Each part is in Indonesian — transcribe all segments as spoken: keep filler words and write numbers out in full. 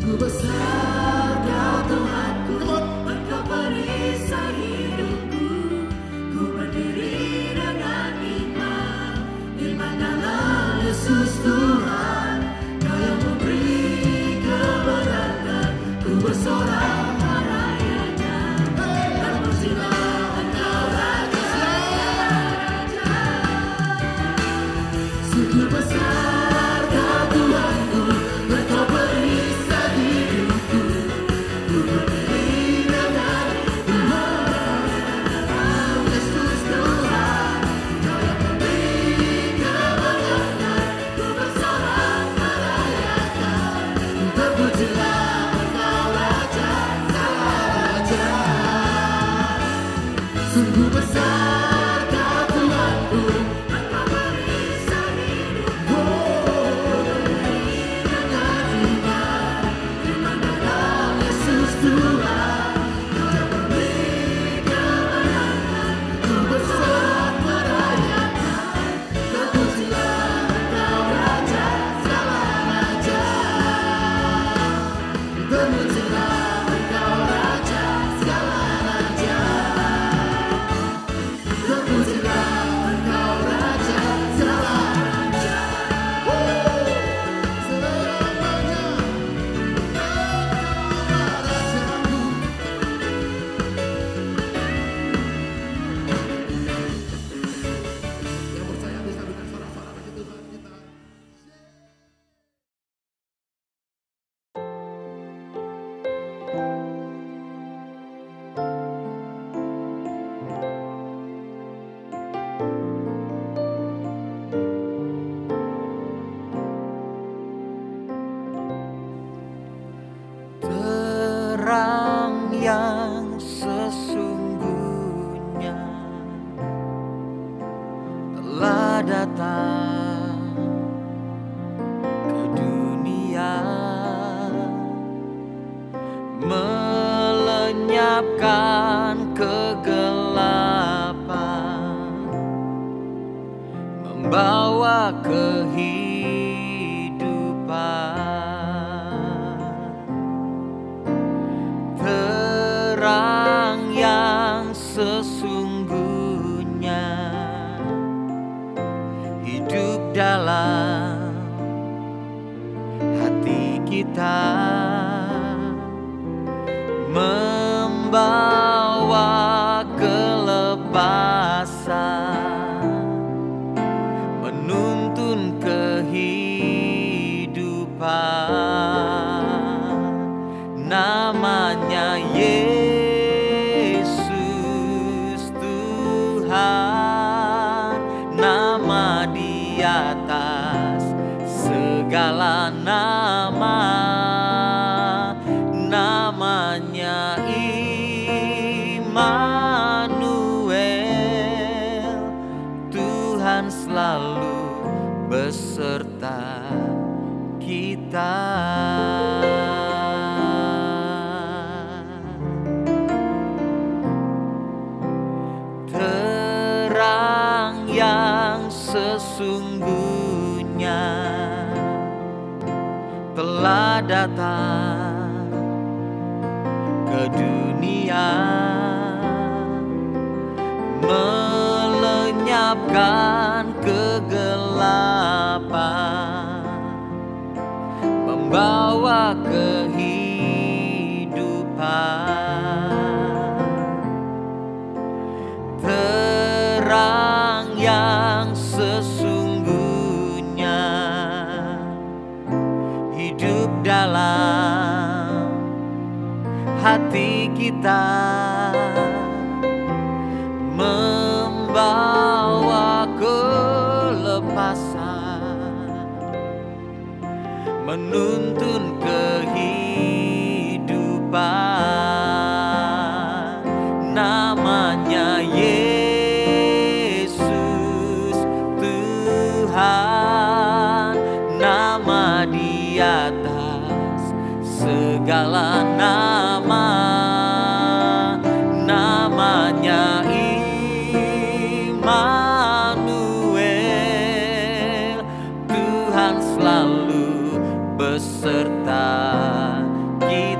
Tuhan selalu beserta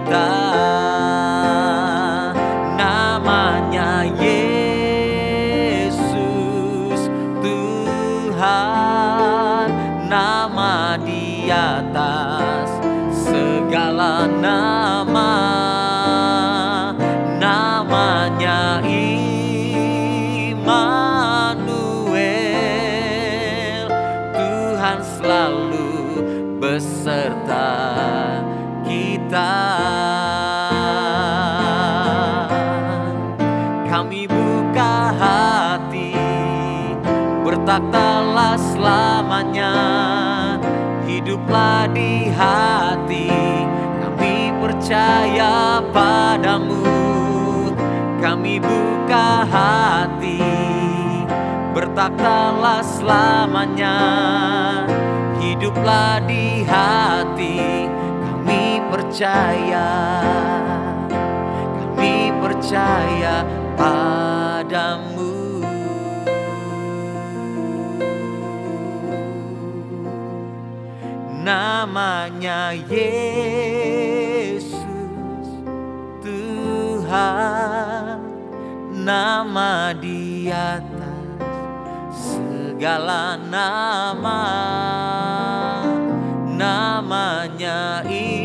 kita. Namanya Yesus Tuhan, nama di atas segala nama. Namanya Immanuel, Tuhan selalu beserta kita. Kami buka hati, bertakhtalah selamanya, hiduplah di hati. Kami percaya padamu. Kami buka hati, bertakhtalah selamanya, hiduplah di hati. Kami percaya, kami percaya padamu. Namanya Yesus Tuhan, nama di atas segala nama. Namanya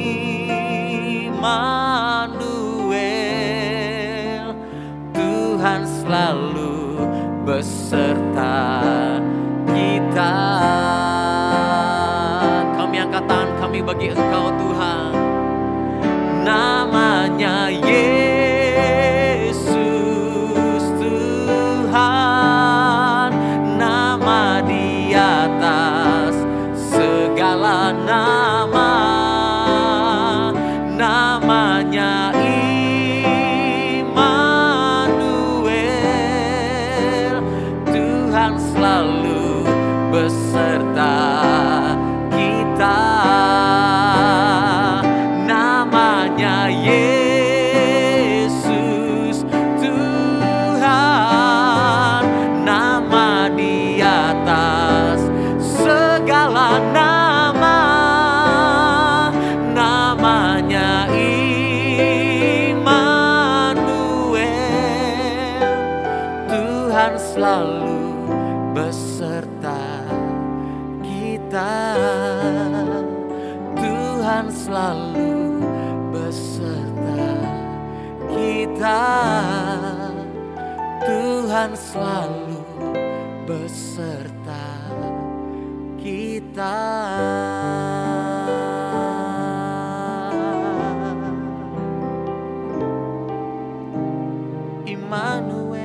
Immanuel, Tuhan selalu beserta kita. Kami angkat tangan kami bagi Engkau Tuhan. Namanya Yesus Tuhan, nama di atas segala nama. Namanya Immanuel, Tuhan selalu beserta kita. Namanya Yesus Tuhan, nama di atas segala nama. Namanya Immanuel, Tuhan selalu beserta kita. Tuhan selalu beserta kita. Tuhan selalu beserta kita. Immanuel.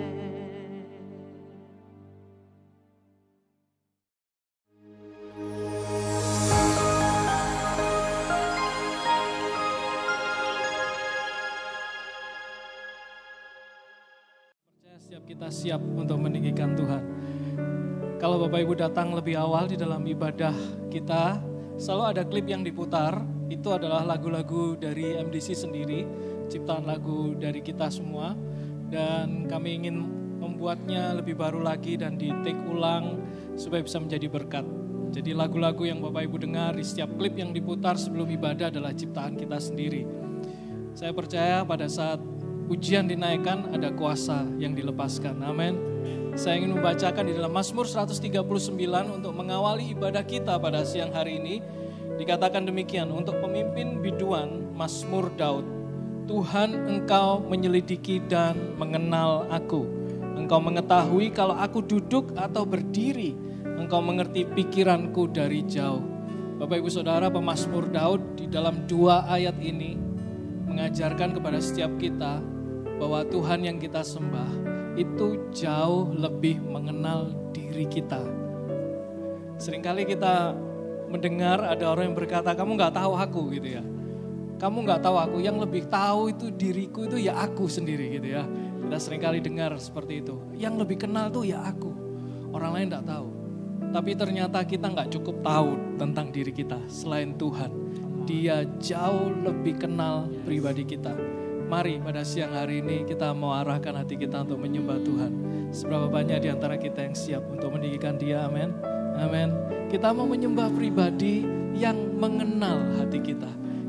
Setiap kita siap untuk meninggikan Tuhan. Kalau Bapak Ibu datang lebih awal di dalam ibadah kita, selalu ada klip yang diputar. Itu adalah lagu-lagu dari M D C sendiri, ciptaan lagu dari kita semua. Dan kami ingin membuatnya lebih baru lagi dan di take ulang supaya bisa menjadi berkat. Jadi lagu-lagu yang Bapak Ibu dengar di setiap klip yang diputar sebelum ibadah adalah ciptaan kita sendiri. Saya percaya pada saat ujian dinaikkan ada kuasa yang dilepaskan. Amin. Saya ingin membacakan di dalam Mazmur seratus tiga puluh sembilan untuk mengawali ibadah kita pada siang hari ini. Dikatakan demikian, untuk pemimpin biduan Mazmur Daud. Tuhan, Engkau menyelidiki dan mengenal aku. Engkau mengetahui kalau aku duduk atau berdiri. Engkau mengerti pikiranku dari jauh. Bapak Ibu Saudara, pemazmur Daud di dalam dua ayat ini mengajarkan kepada setiap kita bahwa Tuhan yang kita sembah itu jauh lebih mengenal diri kita. Seringkali kita mendengar ada orang yang berkata, kamu gak tahu aku gitu ya. Kamu gak tahu aku, yang lebih tahu itu diriku itu ya aku sendiri gitu ya. Kita seringkali dengar seperti itu. Yang lebih kenal tuh ya aku, orang lain gak tahu. Tapi ternyata kita gak cukup tahu tentang diri kita selain Tuhan. Dia jauh lebih kenal pribadi kita. Mari pada siang hari ini kita mau arahkan hati kita untuk menyembah Tuhan. Seberapa banyak di antara kita yang siap untuk meninggikan Dia, amin. Amin. Kita mau menyembah pribadi yang mengenal hati kita.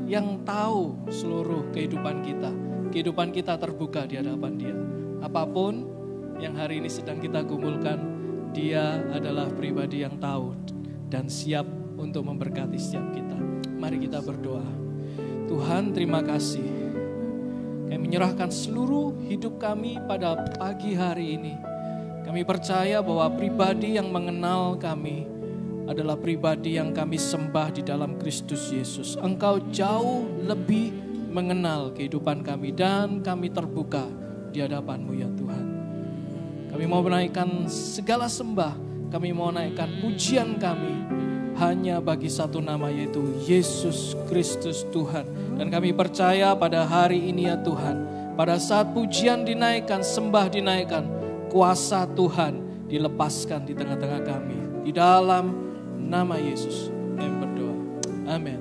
yang tahu seluruh kehidupan kita. Kehidupan kita terbuka di hadapan Dia. Apapun yang hari ini sedang kita gumulkan, Dia adalah pribadi yang tahu dan siap untuk memberkati setiap kita. Mari kita berdoa. Tuhan, terima kasih. Kami menyerahkan seluruh hidup kami pada pagi hari ini. Kami percaya bahwa pribadi yang mengenal kami adalah pribadi yang kami sembah di dalam Kristus Yesus. Engkau jauh lebih mengenal kehidupan kami dan kami terbuka di hadapan-Mu ya Tuhan. Kami mau menaikkan segala sembah, kami mau naikkan pujian kami hanya bagi satu nama, yaitu Yesus Kristus Tuhan. Dan kami percaya pada hari ini ya Tuhan, pada saat pujian dinaikkan, sembah dinaikkan, kuasa Tuhan dilepaskan di tengah-tengah kami. Di dalam nama Yesus kami berdoa. Amin.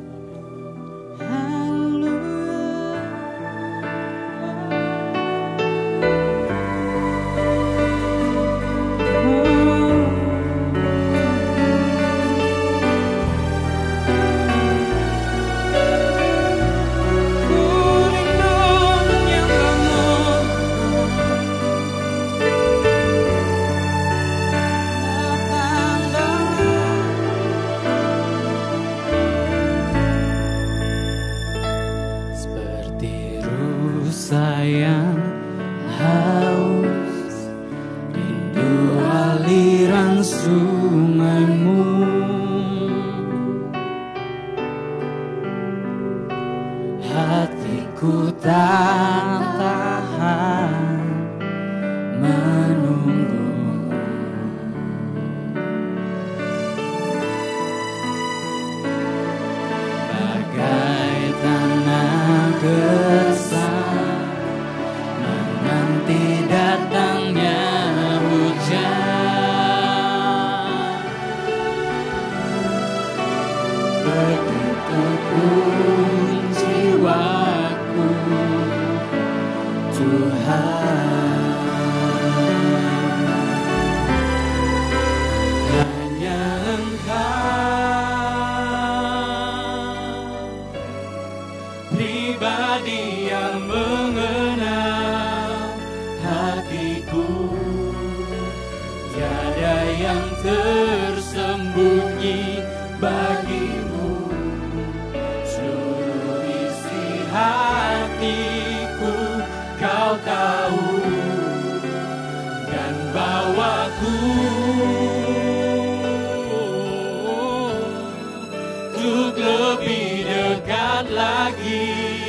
Sayang haus rindu aliran sungaimu, hatiku tak tahan menunggu. Bagai tanah gersang menanti datangnya hujan, begitu pun jiwaku Tuhan, hanya Engkau pribadi yang mengenal hatiku, tiada yang tersembunyi bagimu. Seluruh isi hatiku Kau tahu, dan bawaku untuk lebih dekat lagi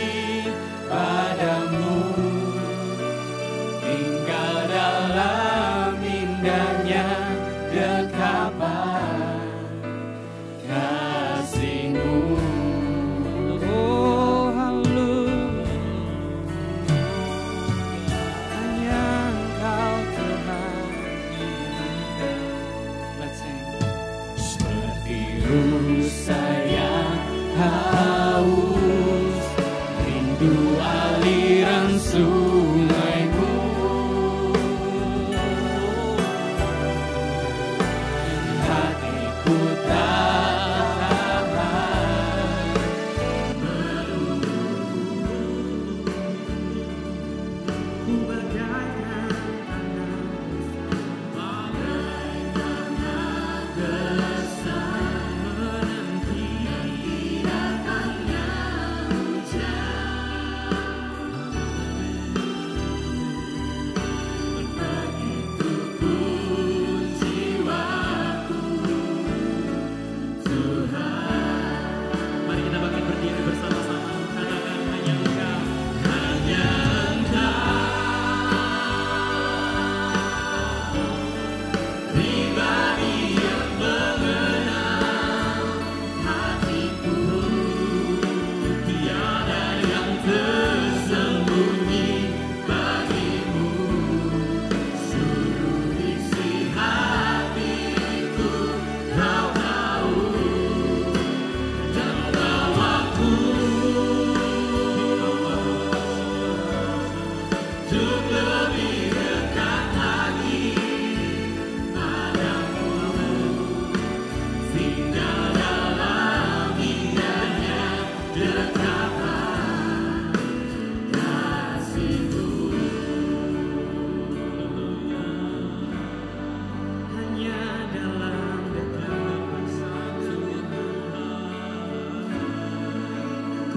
padamu, tinggal dalam indahnya dekapan kasih-Mu. Oh haleluya, hanya Engkau Tuhan. Let's sing. Seperti rusa yang haus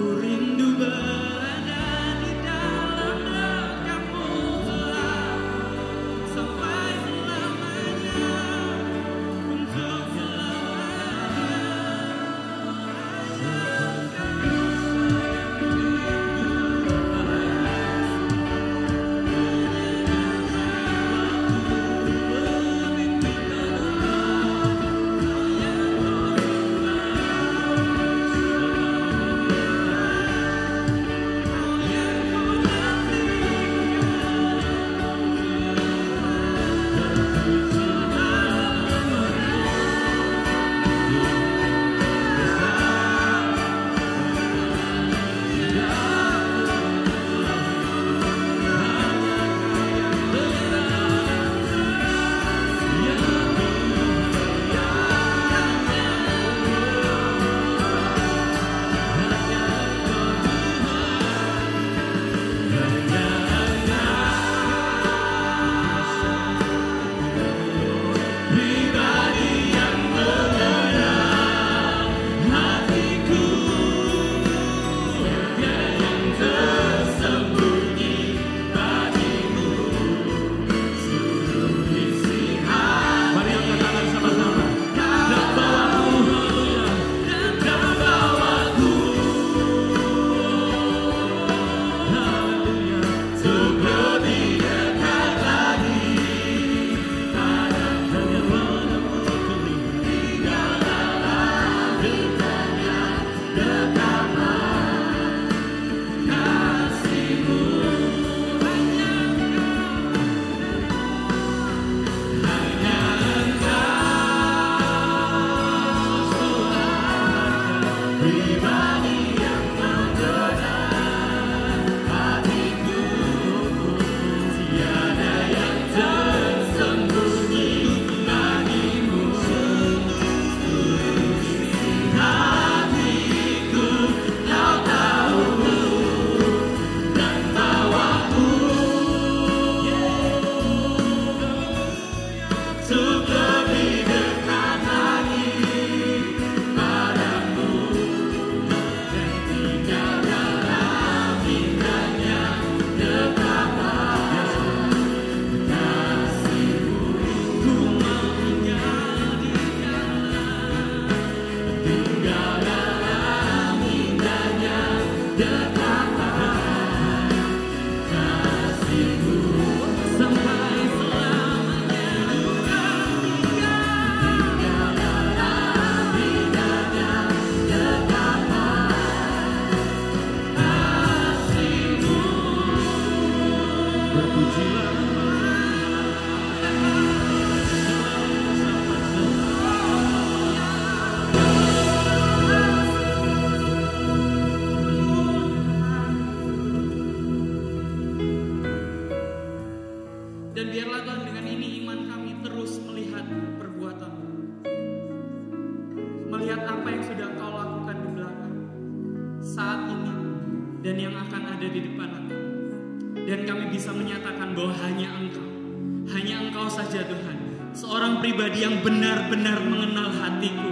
Yang benar-benar mengenal hatiku.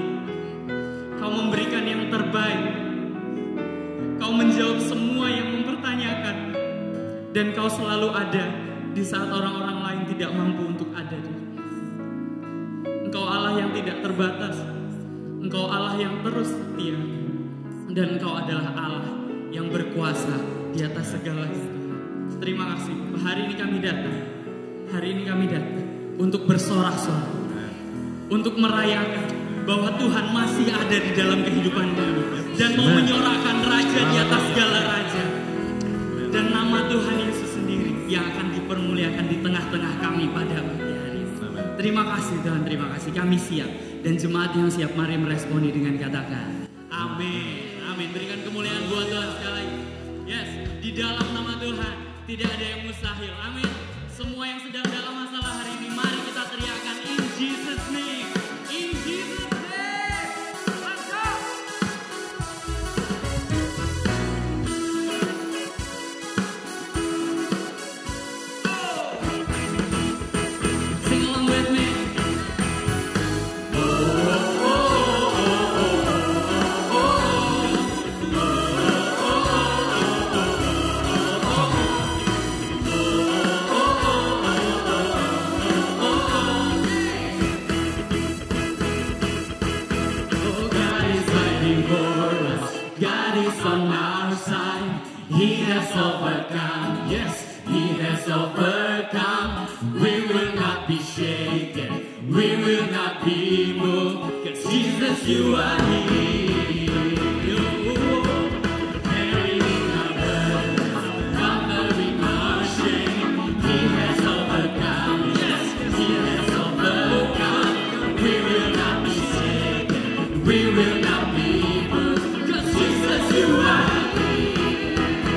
Kau memberikan yang terbaik. Kau menjawab semua yang mempertanyakan. Dan kau selalu ada di saat orang-orang lain tidak mampu untuk ada. Engkau Allah yang tidak terbatas. Engkau Allah yang terus setia. Dan Engkau adalah Allah yang berkuasa di atas segala itu. Terima kasih. Hari ini kami datang. Hari ini kami datang untuk bersorak-sorak, untuk merayakan bahwa Tuhan masih ada di dalam kehidupan kami dan mau menyorakkan Raja di atas segala raja, dan nama Tuhan Yesus sendiri yang akan dipermuliakan di tengah-tengah kami pada pagi hari ini. Terima kasih Tuhan, terima kasih. Kami siap, dan jemaat yang siap mari meresponi dengan katakan amin. Amin. Berikan kemuliaan buat Tuhan sekali lagi. Yes, di dalam nama Tuhan tidak ada yang mustahil. Amin. Semua yang sedang dalam masalah hari ini, mari kita teriakan in Jesus name. In Jesus name. Let's go. Oh. Sing along with me. Oh, oh, oh, oh, oh, oh, oh, oh, oh. He has overcome. Yes, He has overcome. We will not be shaken. We will not be moved. 'Cause Jesus, you are here. Carrying our burdens, conquering our shame. He has overcome. Yes, He has overcome. We will not be shaken. We will not be moved. 'Cause Jesus, you are here.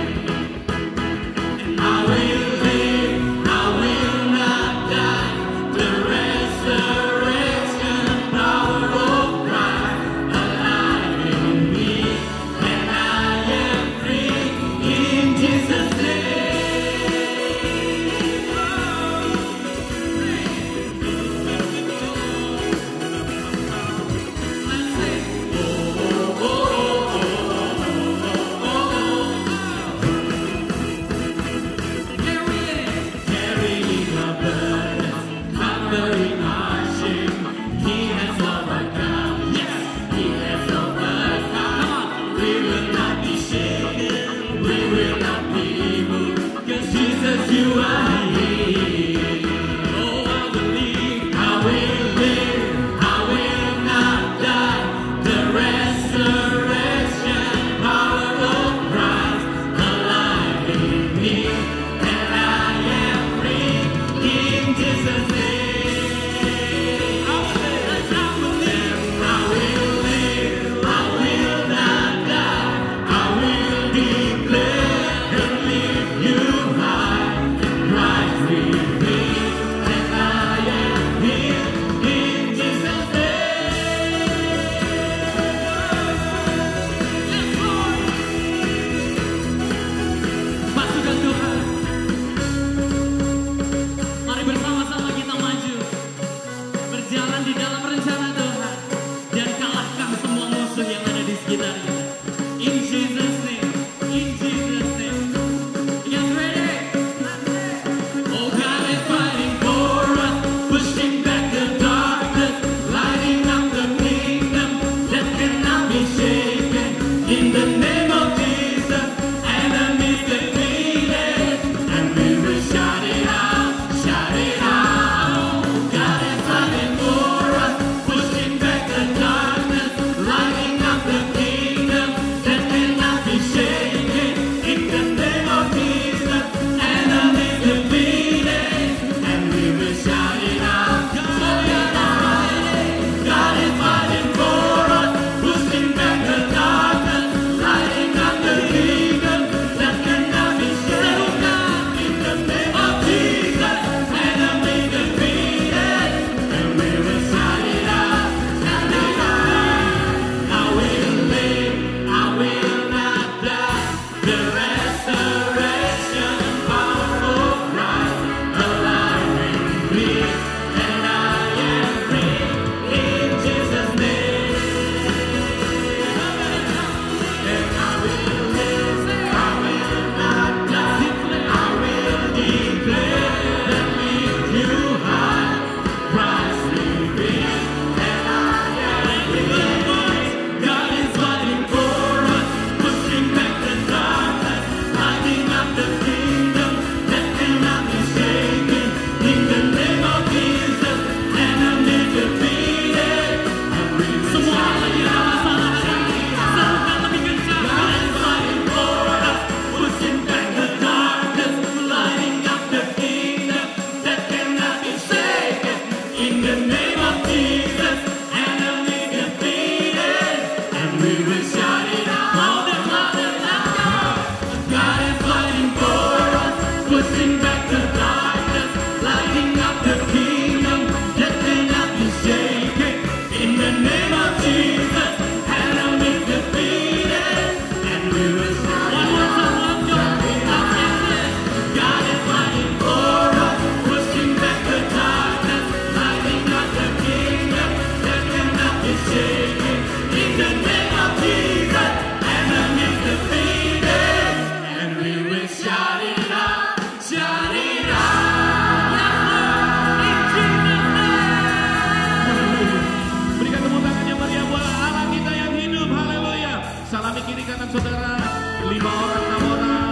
And I will live. I will not die. The resurrection power of Christ alive in me, and I am free in Jesus' carrying our burdens, conquering our shame. He has overcome. Yes, He has overcome. We will not be shaken. We will not be moved. 'Cause Jesus, you are here. Oh, I believe. I will live. I will not die. The resurrection power of Christ alive in me, and I am free in Jesus' name. I will live. I will live. I will live. I will not die. I will declare and lift you high. Christ with me, and I am here in Jesus' name. Yes, Lord. Pasukan Tuhan, mari bersama-sama kita maju, berjalan di dalam rencana Tuhan, dan kalahkan semua musuh yang ada di sekitar kita. In Jesus' name, in Jesus' name. You guys ready? Oh, God is fighting for us, pushing back the darkness, lighting up the kingdom that cannot be shaken. In the name of Jesus, enemies defeated, and we will shout it out, shout it out. God is fighting for us, pushing back the darkness, lighting up the kingdom that cannot be shaken. In the name of Jesus, enemies defeated, and we will shout it out, shout it out. God is fighting for us, pushing back the darkness, lighting up the kingdom that cannot be shaken. In the name of Jesus, enemies defeated, and we will shout it out, shout it out. I will live, I will not die. The resurrection power of Christ alive in me, and I am free in Jesus' name. And I will live, I will not die. I will declare and lift you high. Christ with me, and I am free. God is fighting for us, pushing back the darkness, lighting up the kingdom that cannot be shaken. In the name of Jesus, enemies defeated, and we will semua lagi sama-sama serukan lebih kencang. God is fighting for us, pushing back the darkness, lighting up the kingdom that cannot be shaken. In the name of Jesus, enemies defeated, and we will shout it out. Louder, louder, let's go. God is fighting for us, pushing back the darkness, lighting up the kingdom that cannot be shaken. In the name of Jesus, enemies defeated, and we will shout it out. God is fighting for us, pushing back the darkness, lighting up the kingdom that cannot be shaken. In the name of Jesus, enemies defeated, and we will shout it out, shout it out. In Jesus' name. Berikan tepuk tangan yang meriah buat Allah kita yang hidup. Haleluya. Salami kiri kanan saudara. Lima orang, enam orang.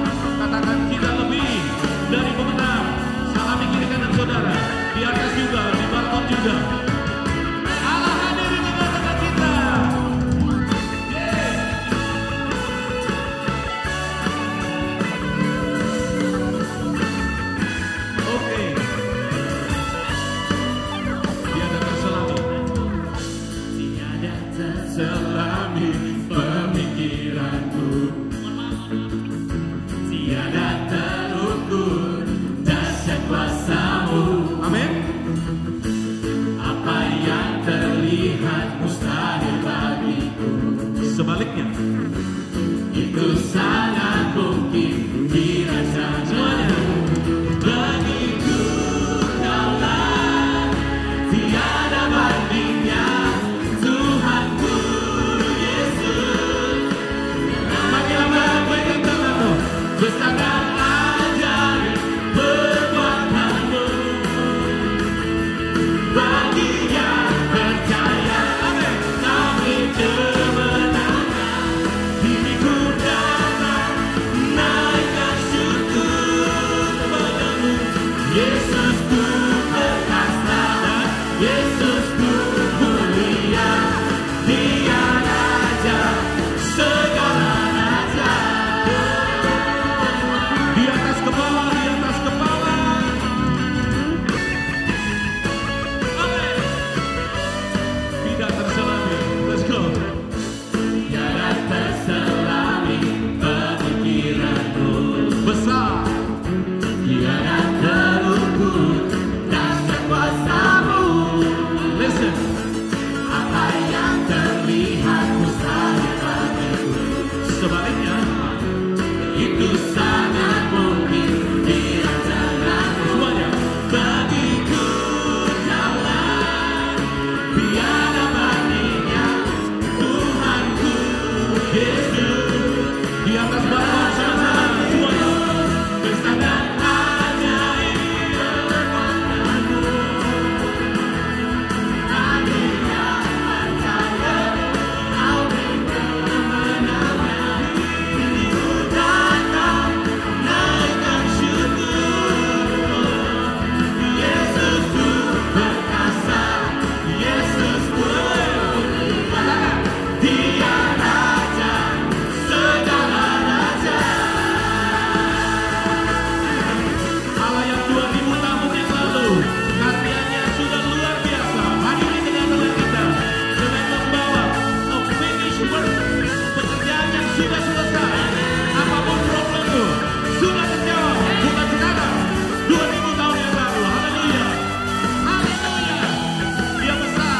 juga. Allah hadir di tengah-tengah kita. Oke. Tiada terselami. Tiada terselami pemikiranku. Tiada terukur dahsyat kuasa-Mu. Amin. Apa yang terlihat mustahil bagiku, sebaliknya itu sangat mungkin di semuanya. Bagiku Daulah tiada bandingnya, Tuhanku Yesus. Makin lama makin terlalu besar dan ajaib perbuatan-Mu. Bagi yang percaya, amin, kami kemenangan. Diriku datang naikkan syukur kepadamu. Yesusku perkasa dan Yesusku mulia. Dia Raja segala raja. Di atas kepala, di atas kepala. Amin. Tidak terselami. Let's go. Tiada terselami pemikiranmu. Besar. Tiada terukur dahsyat kuasa-Mu. Listen. Apa yang terlihat mustahil bagiku, sebaliknya itu sangat mungkin dirancang. Semuanya. Bagiku Daulah tiada bandingnya, Tuhanku Yesus. Di atas bangun sama-sama semuanya. Besar dan ajaib perbuatan-Mu. Kami yang percaya, Kau beri kemenangan. Diriku datang naikkan syukur. Yesusku perkasa, Yesusku mulia. Dia Raja segala raja. Allah yang dua ribu tahun yang lalu, karyanya sudah luar biasa. Hadir di tengah-tengah kita dengan membawa a finished work, pekerjaan yang sudah selesai. Apapun problemmu sudah terjawab, bukan sekarang, dua ribu tahun yang lalu. Haleluya, haleluya. Dia besar.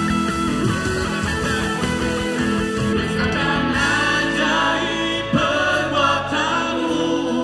Besar dan ajaib perbuatan-Mu.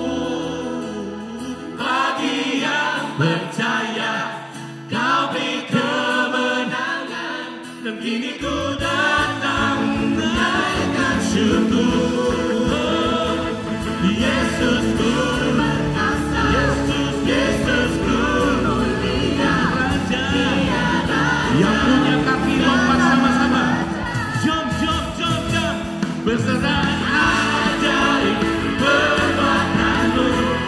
Bagi yang percaya, Kau beri kemenangan. Dan kini ku datang naikkan syukur. Yesusku perkasa, Yesus, Yesusku mulia. Raja yang punya kaki lompat sama-sama. Jump, jump, jump, jump. Besar dan ajaib perbuatan-Mu.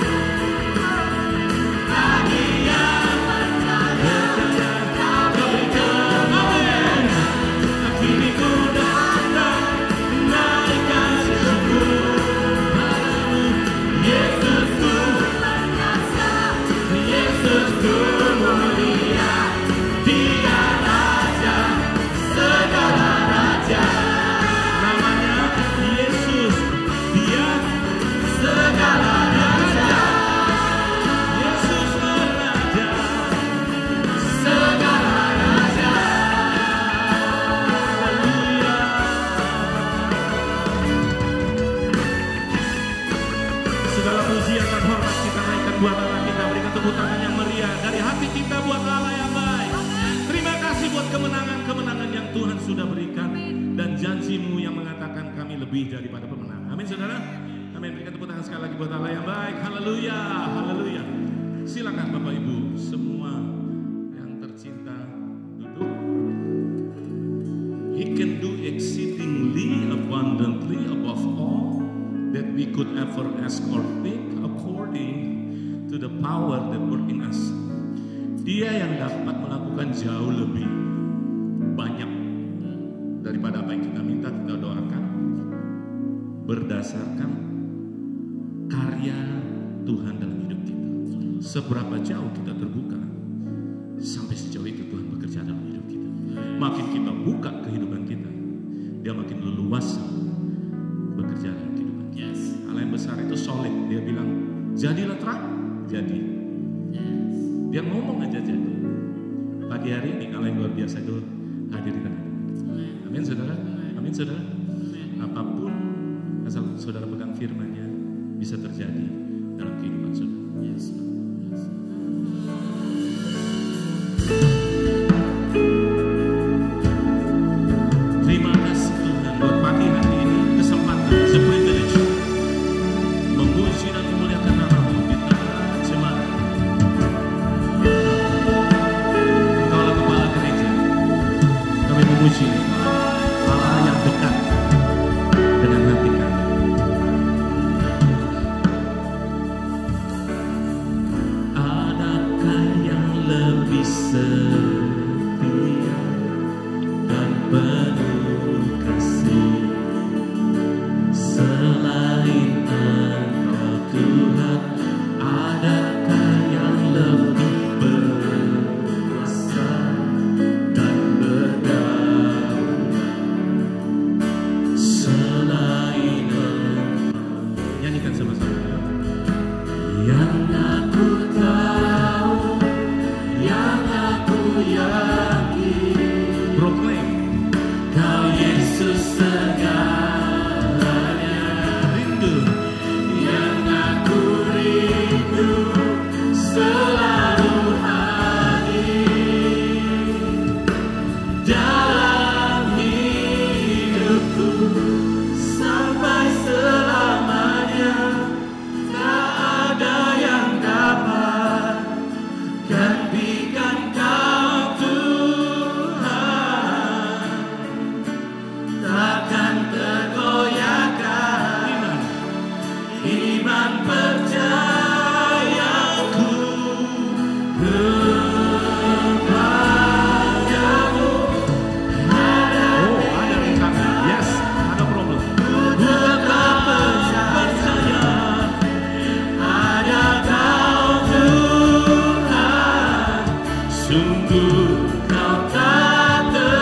Bagi yang percaya, Kau beri kemenangan. Kini ku datang naikkan syukur. Yesusku perkasa, Yesusku mulia. Dia Raja segala raja. Namanya Yesus. Dia segala raja. Yesus Raja segala raja. Haleluya. Segala pujian dan hormat kita naikkan buat Allah kita. Berikan tepuk tangan yang meriah dari hati kita buat Allah yang baik. Terima kasih buat kemenangan-kemenangan yang Tuhan sudah berikan. Dan janji-Mu yang mengatakan kami lebih daripada pemenang. Amin saudara. Amin. Berikan tepuk tangan sekali lagi buat Allah yang baik. Haleluya, haleluya. Silakan Bapak Ibu semua yang tercinta duduk. He can do exceedingly abundantly above all that we could ever ask or think, according to the power that work in us. Dia yang dapat melakukan jauh lebih banyak daripada apa yang kita minta, kita doakan berdasarkan karya Tuhan dalam hidup kita. Seberapa jauh kita terbuka, sampai sejauh itu Tuhan bekerja dalam hidup kita. Makin kita buka kehidupan kita, Dia makin leluasa bekerja dalam kehidupan kita. Yes. Allah yang besar itu solid. Dia bilang, jadilah terang, jadi. Yes. Dia ngomong aja jadi. Pagi hari ini Allah yang luar biasa itu hadir di tengah. Amin saudara. Amin saudara. Apapun asal saudara pegang firman-Nya bisa terjadi dalam kehidupan saudara. Yes. Terima kasih Tuhan buat pagi hari ini, kesempatan, it's a privilege memuji dan memuliakan nama-Mu di tengah jemaat. Engkaulah kepala gereja. Kami memuji Allah yang dekat dengan hati kami. Adakah yang lebih setia dan penuh kasih selain Engkau Tuhan? Adakah yang lebih berkuasa dan berdaulat selain Engkau? Nyanyikan sama-sama. Yang aku tahu, yang aku yakin, proclaim, Kau Yesus segalanya. Rindu, yang aku rindu selalu hadir dalam hidupku sampai selamanya. Tak ada yang dapat gantikan Kau Tuhan, takkan tergoyahkan iman percayaku kepadamu. Oh, ada rintangan. Yes, ada problem. Tetap percaya ada Kau Tuhan, sungguh Kau tak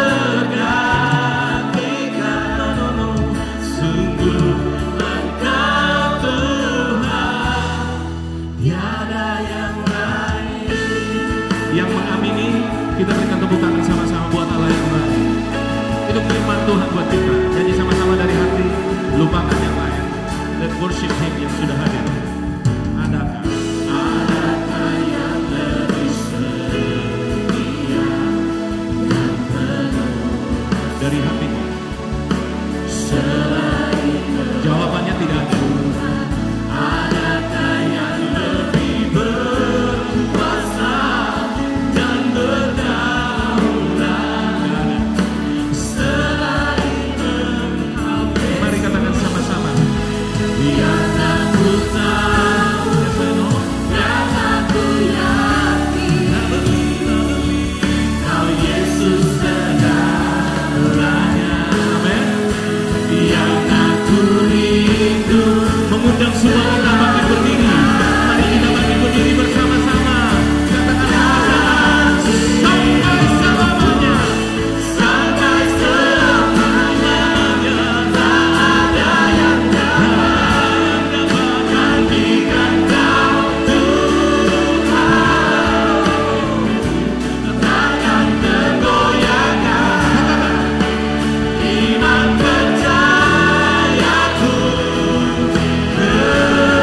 tergantikan. No, no, no. Sungguh Engkau Tuhan, tiada yang lain. Yang mengamini, kita berikan tepuk tangan sama-sama buat Allah yang baik. Itu firman Tuhan buat kita. Jadi sama-sama dari hati, lupakan yang lain. Let's worship Him yang sudah hadir. Adakah, adakah yang lebih setia dan penuh dari hatimu? Selain jawabannya tidak ada. Adakah yang lebih berkuasa dan berdaulat selain Engkau? Mari katakan sama-sama. Yang aku tahu, yang aku yakin, Kau Yesus segalanya. Amin. Yang aku rindu, mengundang semua kita bangkit berdiri. Mari kita bangkit berdiri bersama-sama. Katakan sama-sama. Sampai selamanya, sampai selamanya, tak ada yang dapat gantikan Kau Tuhan, takkan tergoyahkan iman percayaku kepadamu.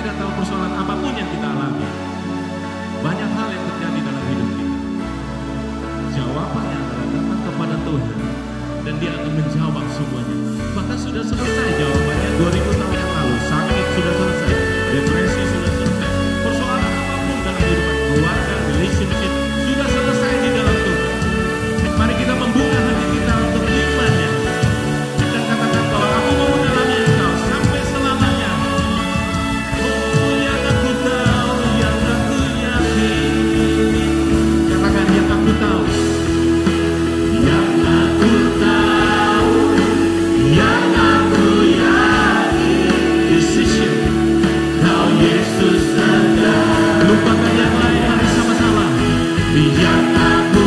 tidak tahu persoalan apapun yang kita alami, banyak hal yang terjadi dalam hidup kita. Jawabannya adalah datang kepada Tuhan dan Dia akan menjawab semuanya. Bahkan sudah selesai jawabannya dua ribu tahun yang lalu. Sakit sudah selesai, depresi sudah selesai, persoalan apapun dalam kehidupan keluarga, relationship sudah selesai di dalam Tuhan. Mari kita membuka hati kita untuk firman-Nya dan katakan bahwa aku mau mengalami Engkau sampai selamanya. Oh, yang aku tahu, yang aku yakin. Katakan yang aku tahu, yang aku tahu, yang aku yakin. Decision, Kau Yesus sedang. Lupakan yang lain, mari sama-sama. Yang aku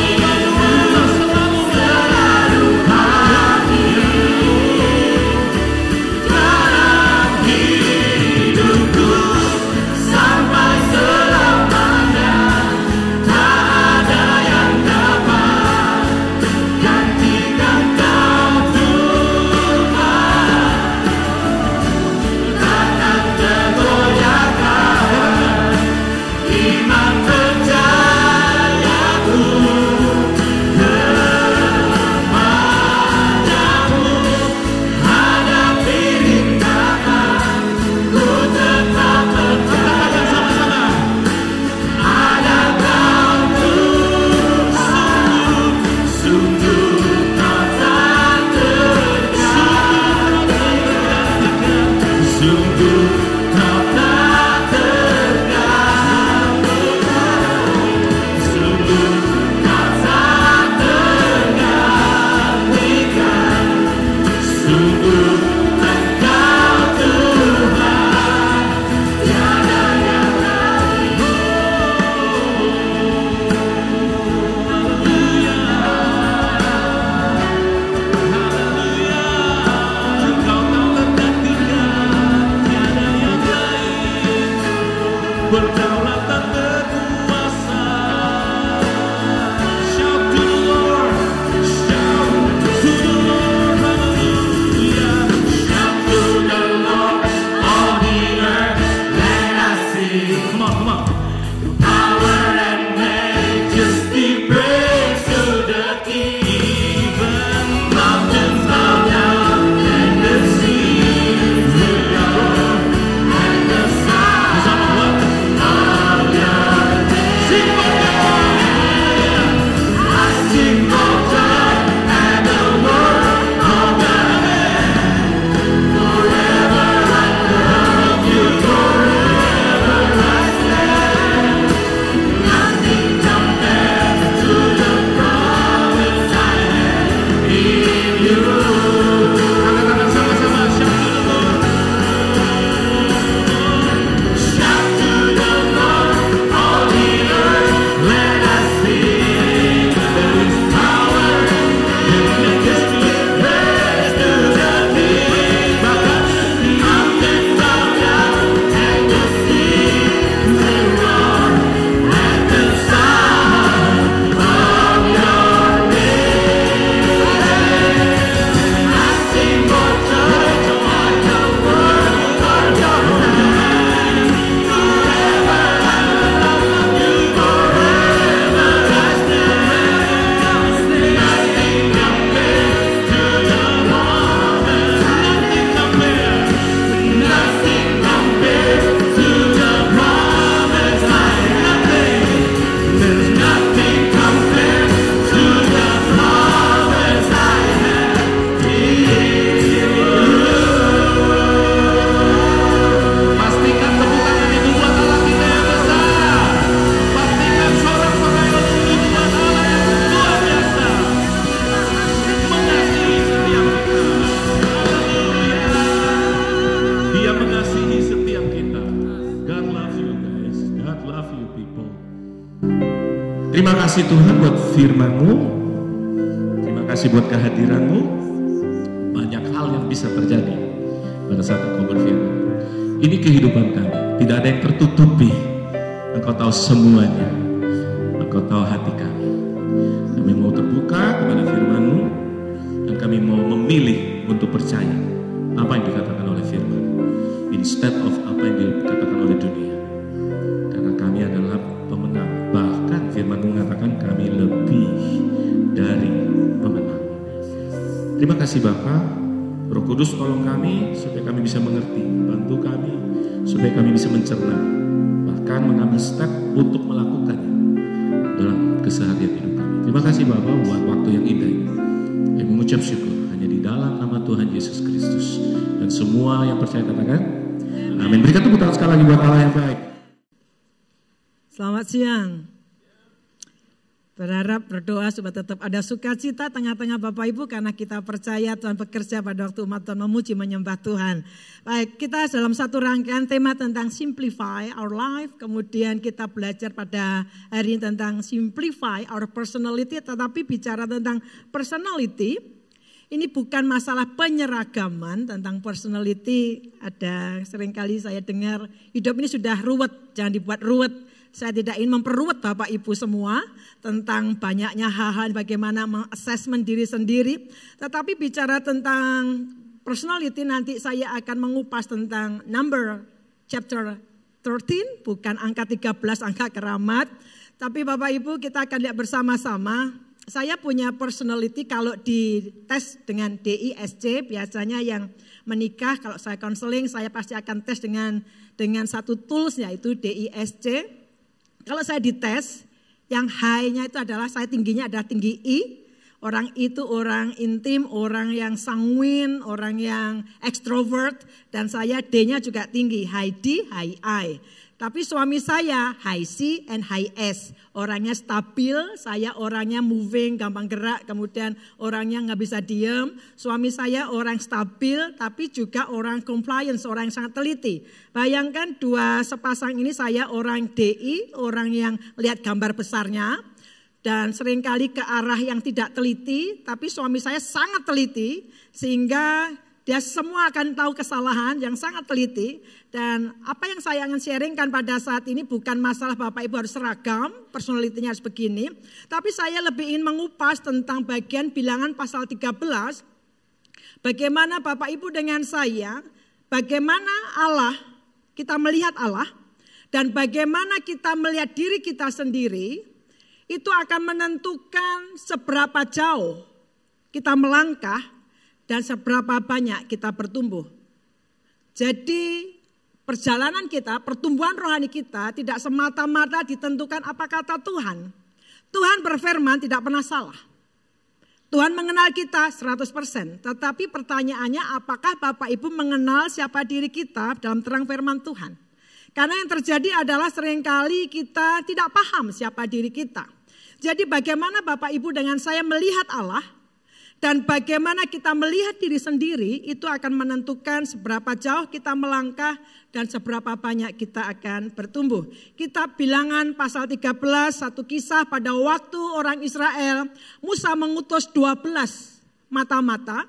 Terima kasih Tuhan buat firman-Mu. Terima kasih buat kehadiran-Mu. Banyak hal yang bisa terjadi pada saat Engkau berfirman. Ini kehidupan kami, tidak ada yang tertutupi. Engkau tahu semuanya. Engkau tahu hati kami. Kami mau terbuka kepada firman-Mu dan kami mau memilih untuk percaya apa yang dikatakan oleh firman. In instead of apa yang dikatakan oleh dunia. Karena kami adalah pemenang. Bahkan firman mengatakan kami lebih dari pemenang. Terima kasih Bapa. Roh Kudus tolong kami supaya kami bisa mengerti. Bantu kami supaya kami bisa mencerna. Bahkan mengambil step untuk melakukannya dalam keseharian hidup kami. Terima kasih Bapa buat waktu yang indah ini. Kami mengucap syukur hanya di dalam nama Tuhan Yesus Kristus. Dan semua yang percaya katakan amin. Berikan tepuk tangan sekali lagi buat Allah yang baik. Selamat siang. Berharap berdoa supaya tetap ada sukacita tengah-tengah Bapak Ibu karena kita percaya Tuhan bekerja pada waktu umat Tuhan memuji menyembah Tuhan. Baik, kita dalam satu rangkaian tema tentang simplify our life, kemudian kita belajar pada hari ini tentang simplify our personality, tetapi bicara tentang personality, ini bukan masalah penyeragaman. Tentang personality, ada seringkali saya dengar hidup ini sudah ruwet, jangan dibuat ruwet. Saya tidak ingin memperruwet Bapak Ibu semua tentang banyaknya hal-hal bagaimana mengassessment diri sendiri. Tetapi bicara tentang personality nanti saya akan mengupas tentang number chapter tiga belas, bukan angka tiga belas, angka keramat. Tapi Bapak Ibu kita akan lihat bersama-sama. Saya punya personality kalau dites dengan D I S C, biasanya yang menikah kalau saya counseling saya pasti akan tes dengan dengan satu tools yaitu D I S C. Kalau saya dites, yang high-nya itu adalah saya tingginya adalah tinggi I. Orang itu orang intim, orang yang sanguin, orang yang extrovert. Dan saya D-nya juga tinggi, high D, high I. Tapi suami saya high C and high S. Orangnya stabil, saya orangnya moving, gampang gerak. Kemudian orangnya nggak bisa diem. Suami saya orang stabil, tapi juga orang compliance, orang yang sangat teliti. Bayangkan dua sepasang ini, saya orang D I, orang yang lihat gambar besarnya. Dan seringkali ke arah yang tidak teliti, tapi suami saya sangat teliti. Sehingga dia semua akan tahu kesalahan yang sangat teliti. Dan apa yang saya ingin sharingkan pada saat ini bukan masalah Bapak Ibu harus seragam, personality-nya harus begini. Tapi saya lebih ingin mengupas tentang bagian bilangan pasal tiga belas. Bagaimana Bapak Ibu dengan saya, bagaimana Allah, kita melihat Allah. Dan bagaimana kita melihat diri kita sendiri, itu akan menentukan seberapa jauh kita melangkah dan seberapa banyak kita bertumbuh. Jadi perjalanan kita, pertumbuhan rohani kita tidak semata-mata ditentukan apa kata Tuhan. Tuhan berfirman tidak pernah salah. Tuhan mengenal kita seratus persen. Tetapi pertanyaannya apakah Bapak Ibu mengenal siapa diri kita dalam terang firman Tuhan. Karena yang terjadi adalah seringkali kita tidak paham siapa diri kita. Jadi bagaimana Bapak Ibu dengan saya melihat Allah. Dan bagaimana kita melihat diri sendiri itu akan menentukan seberapa jauh kita melangkah dan seberapa banyak kita akan bertumbuh. Kitab Bilangan pasal tiga belas, satu kisah pada waktu orang Israel, Musa mengutus dua belas mata-mata,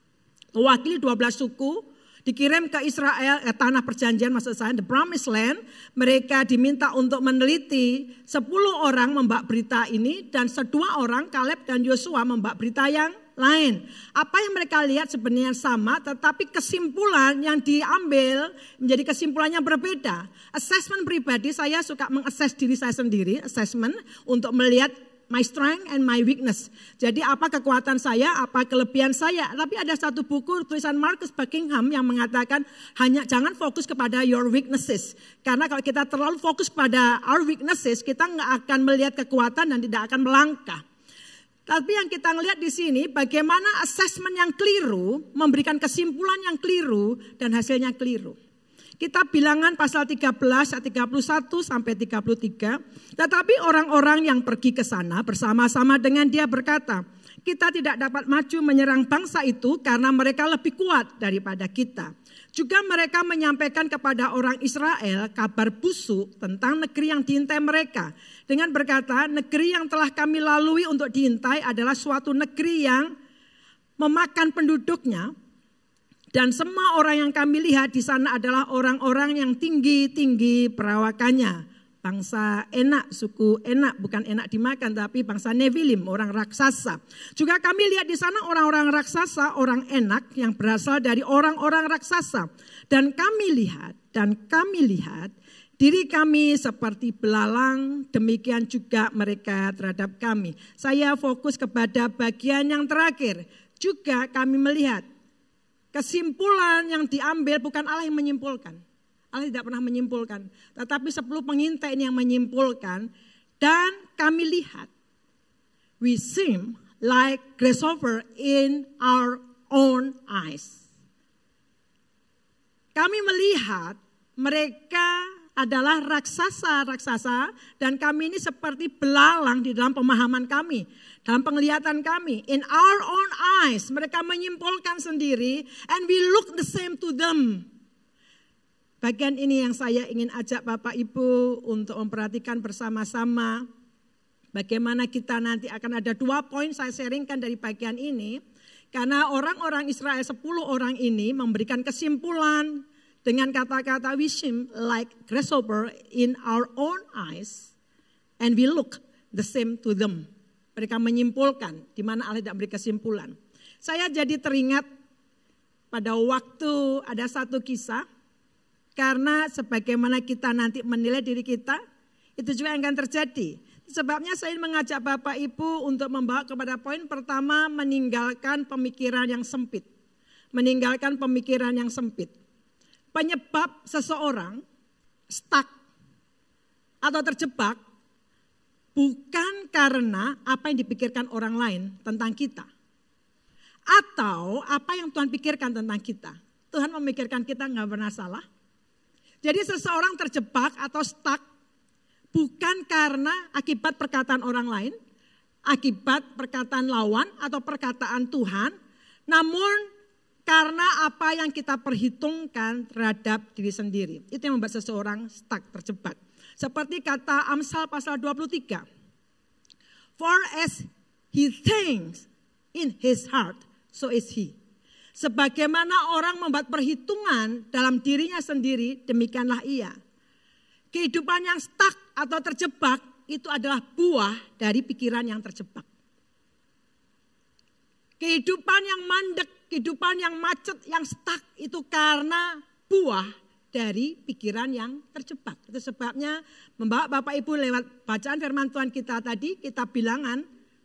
mewakili dua belas suku, dikirim ke Israel, eh, tanah perjanjian maksud saya, the promised land. Mereka diminta untuk meneliti, sepuluh orang membawa berita ini dan sedua orang, Kaleb dan Yosua, membawa berita yang lain. Apa yang mereka lihat sebenarnya sama, tetapi kesimpulan yang diambil menjadi kesimpulan yang berbeda. Assessment pribadi, saya suka mengassess diri saya sendiri, assessment untuk melihat my strength and my weakness. Jadi apa kekuatan saya, apa kelebihan saya. Tapi ada satu buku tulisan Marcus Buckingham yang mengatakan hanya jangan fokus kepada your weaknesses. Karena kalau kita terlalu fokus pada our weaknesses, kita nggak akan melihat kekuatan dan tidak akan melangkah. Tapi yang kita lihat di sini bagaimana assessment yang keliru memberikan kesimpulan yang keliru dan hasilnya keliru. Kitab Bilangan pasal tiga belas, tiga puluh satu sampai tiga puluh tiga. Tetapi orang-orang yang pergi ke sana bersama-sama dengan dia berkata, kita tidak dapat maju menyerang bangsa itu karena mereka lebih kuat daripada kita. Juga mereka menyampaikan kepada orang Israel kabar busuk tentang negeri yang diintai mereka. Dengan berkata, negeri yang telah kami lalui untuk diintai adalah suatu negeri yang memakan penduduknya. Dan semua orang yang kami lihat di sana adalah orang-orang yang tinggi-tinggi perawakannya. bangsa Enak, suku Enak, bukan enak dimakan tapi bangsa Nefilim, orang raksasa. Juga kami lihat di sana orang-orang raksasa, orang Enak yang berasal dari orang-orang raksasa. Dan kami lihat, dan kami lihat diri kami seperti belalang, demikian juga mereka terhadap kami. Saya fokus kepada bagian yang terakhir. Juga kami melihat kesimpulan yang diambil bukan Allah yang menyimpulkan. Allah tidak pernah menyimpulkan. Tetapi sepuluh pengintai ini yang menyimpulkan. Dan kami lihat, we seem like grasshopper in our own eyes. Kami melihat mereka adalah raksasa-raksasa dan kami ini seperti belalang di dalam pemahaman kami, dalam penglihatan kami. In our own eyes, mereka menyimpulkan sendiri and we look the same to them. Bagian ini yang saya ingin ajak Bapak Ibu untuk memperhatikan bersama-sama. Bagaimana kita nanti akan ada dua poin saya sharingkan dari bagian ini. Karena orang-orang Israel, sepuluh orang ini memberikan kesimpulan dengan kata-kata we seem like grasshopper in our own eyes and we look the same to them. Mereka menyimpulkan di mana Allah tidak memberi kesimpulan. Saya jadi teringat pada waktu ada satu kisah, karena sebagaimana kita nanti menilai diri kita, itu juga yang akan terjadi. Sebabnya saya mengajak Bapak Ibu untuk membawa kepada poin pertama, meninggalkan pemikiran yang sempit. Meninggalkan pemikiran yang sempit. Penyebab seseorang stuck atau terjebak bukan karena apa yang dipikirkan orang lain tentang kita. Atau apa yang Tuhan pikirkan tentang kita. Tuhan memikirkan kita nggak pernah salah. Jadi seseorang terjebak atau stuck bukan karena akibat perkataan orang lain, akibat perkataan lawan atau perkataan Tuhan, namun karena apa yang kita perhitungkan terhadap diri sendiri. Itu yang membuat seseorang stuck, terjebak. Seperti kata Amsal pasal dua puluh tiga. For as he thinks in his heart, so is he. Sebagaimana orang membuat perhitungan dalam dirinya sendiri, demikianlah ia. Kehidupan yang stuck atau terjebak itu adalah buah dari pikiran yang terjebak. Kehidupan yang mandek, kehidupan yang macet, yang stuck itu karena buah dari pikiran yang terjebak. Itu sebabnya membawa Bapak Ibu lewat bacaan firman Tuhan kita tadi, kitab Bilangan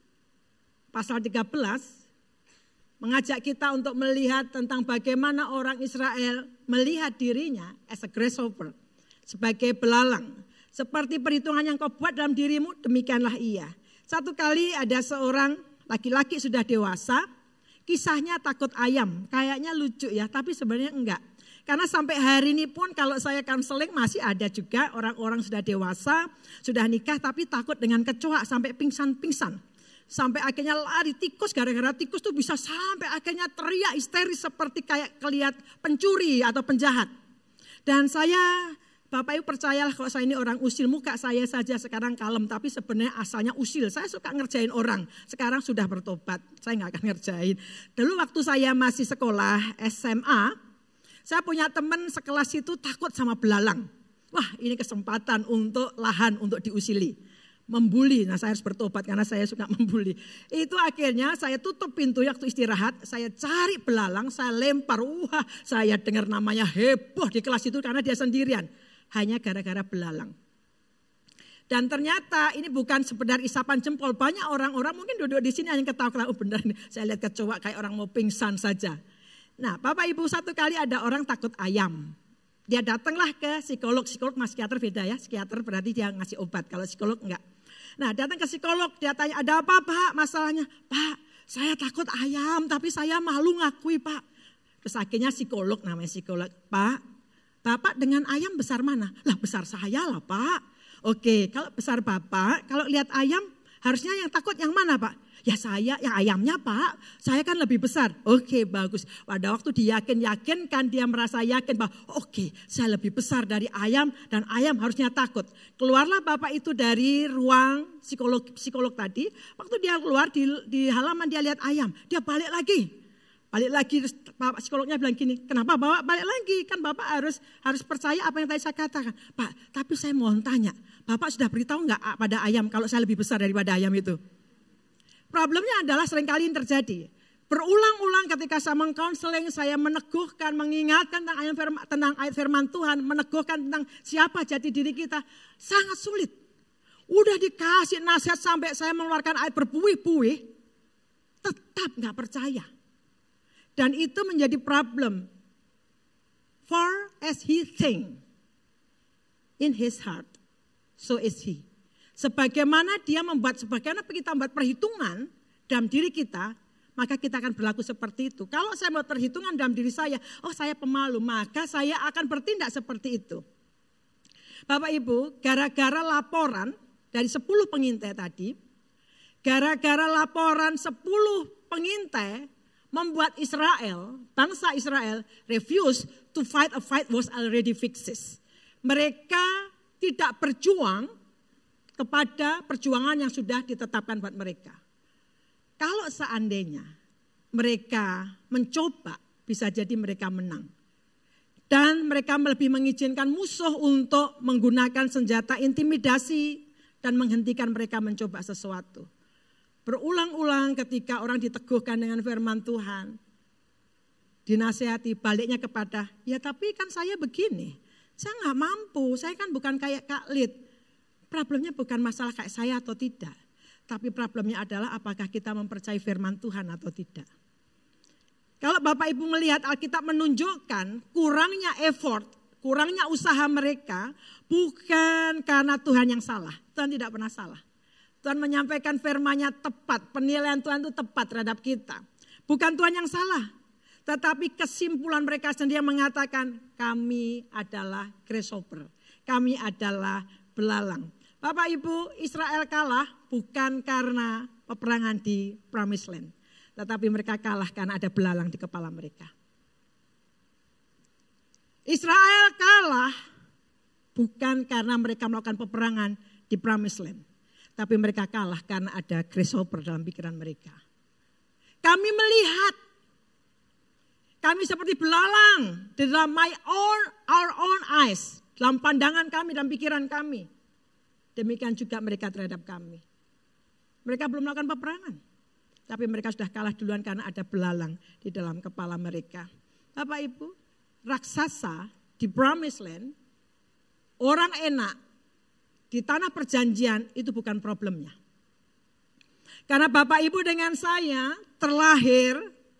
pasal tiga belas, mengajak kita untuk melihat tentang bagaimana orang Israel melihat dirinya as a grasshopper. Sebagai belalang, seperti perhitungan yang kau buat dalam dirimu, demikianlah ia. Satu kali ada seorang laki-laki sudah dewasa, kisahnya takut ayam. Kayaknya lucu ya, tapi sebenarnya enggak. Karena sampai hari ini pun kalau saya konseling masih ada juga orang-orang sudah dewasa, sudah nikah tapi takut dengan kecoa sampai pingsan-pingsan. Sampai akhirnya lari tikus, gara-gara tikus tuh bisa sampai akhirnya teriak histeris seperti kayak kelihat pencuri atau penjahat. Dan saya... Bapak Ibu percayalah kalau saya ini orang usil, muka saya saja sekarang kalem, tapi sebenarnya asalnya usil. Saya suka ngerjain orang, sekarang sudah bertobat, saya nggak akan ngerjain. Dulu waktu saya masih sekolah S M A, saya punya teman sekelas itu takut sama belalang. Wah, ini kesempatan untuk lahan untuk diusili. Membuli, nah saya harus bertobat karena saya suka membuli. Itu akhirnya saya tutup pintu waktu istirahat, saya cari belalang, saya lempar. Wah, saya dengar namanya heboh di kelas itu karena dia sendirian. Hanya gara-gara belalang. Dan ternyata ini bukan sekedar isapan jempol. Banyak orang-orang mungkin duduk di sini hanya ketawa-ketawa. Oh benar nih, saya lihat kecoa kayak orang mau pingsan saja. Nah Bapak Ibu, satu kali ada orang takut ayam. Dia datanglah ke psikolog. Psikolog sama psikiater beda ya. Psikiater berarti dia ngasih obat. Kalau psikolog enggak. Nah datang ke psikolog, dia tanya ada apa Pak masalahnya. Pak saya takut ayam tapi saya malu ngakui Pak. Terus akhirnya psikolog, namanya psikolog. Pak, Bapak dengan ayam besar mana? Lah besar saya lah Pak. Oke, kalau besar Bapak, kalau lihat ayam harusnya yang takut yang mana Pak? Ya saya, yang ayamnya Pak. Saya kan lebih besar. Oke, bagus. Pada waktu diyakin-yakinkan, dia merasa yakin bahwa oke, saya lebih besar dari ayam dan ayam harusnya takut. Keluarlah Bapak itu dari ruang psikolog psikolog tadi. Waktu dia keluar di, di halaman dia lihat ayam, dia balik lagi. Balik lagi, terus Bapak psikolognya bilang gini, kenapa Bapak balik lagi? Kan Bapak harus harus percaya apa yang tadi saya katakan. Pak, tapi saya mohon tanya, Bapak sudah beritahu enggak pada ayam kalau saya lebih besar daripada ayam itu? Problemnya adalah seringkali yang terjadi. Berulang-ulang ketika saya mengkonseling, saya meneguhkan, mengingatkan tentang ayat firman, tentang ayat firman Tuhan, meneguhkan tentang siapa jati diri kita, sangat sulit. Udah dikasih nasihat sampai saya mengeluarkan ayat berbuih-buih, tetap gak percaya. Dan itu menjadi problem. For as he think in his heart, so is he. Sebagaimana dia membuat, sebagaimana kita membuat perhitungan dalam diri kita, maka kita akan berlaku seperti itu. Kalau saya membuat perhitungan dalam diri saya, oh saya pemalu, maka saya akan bertindak seperti itu. Bapak Ibu, gara-gara laporan dari sepuluh pengintai tadi, gara-gara laporan sepuluh pengintai membuat Israel, bangsa Israel refuse to fight a fight was already fixed. Mereka tidak berjuang kepada perjuangan yang sudah ditetapkan buat mereka. Kalau seandainya mereka mencoba, bisa jadi mereka menang. Dan mereka lebih mengizinkan musuh untuk menggunakan senjata intimidasi dan menghentikan mereka mencoba sesuatu. Berulang-ulang ketika orang diteguhkan dengan firman Tuhan, dinasihati baliknya kepada, ya tapi kan saya begini, saya nggak mampu, saya kan bukan kayak Kak Lid. Problemnya bukan masalah kayak saya atau tidak. Tapi problemnya adalah apakah kita mempercayai firman Tuhan atau tidak. Kalau Bapak Ibu melihat Alkitab menunjukkan kurangnya effort, kurangnya usaha mereka bukan karena Tuhan yang salah. Tuhan tidak pernah salah. Tuhan menyampaikan firman-Nya tepat, penilaian Tuhan itu tepat terhadap kita. Bukan Tuhan yang salah. Tetapi kesimpulan mereka sendiri yang mengatakan kami adalah grasshopper, kami adalah belalang. Bapak Ibu, Israel kalah bukan karena peperangan di Promised Land. Tetapi mereka kalah karena ada belalang di kepala mereka. Israel kalah bukan karena mereka melakukan peperangan di Promised Land. Tapi mereka kalah karena ada grasshopper dalam pikiran mereka. Kami melihat, kami seperti belalang di dalam my own, our own eyes. Dalam pandangan kami dan pikiran kami. Demikian juga mereka terhadap kami. Mereka belum melakukan peperangan. Tapi mereka sudah kalah duluan karena ada belalang di dalam kepala mereka. Bapak Ibu, raksasa di Promised Land, orang enak di tanah perjanjian itu bukan problemnya. Karena Bapak Ibu dengan saya terlahir,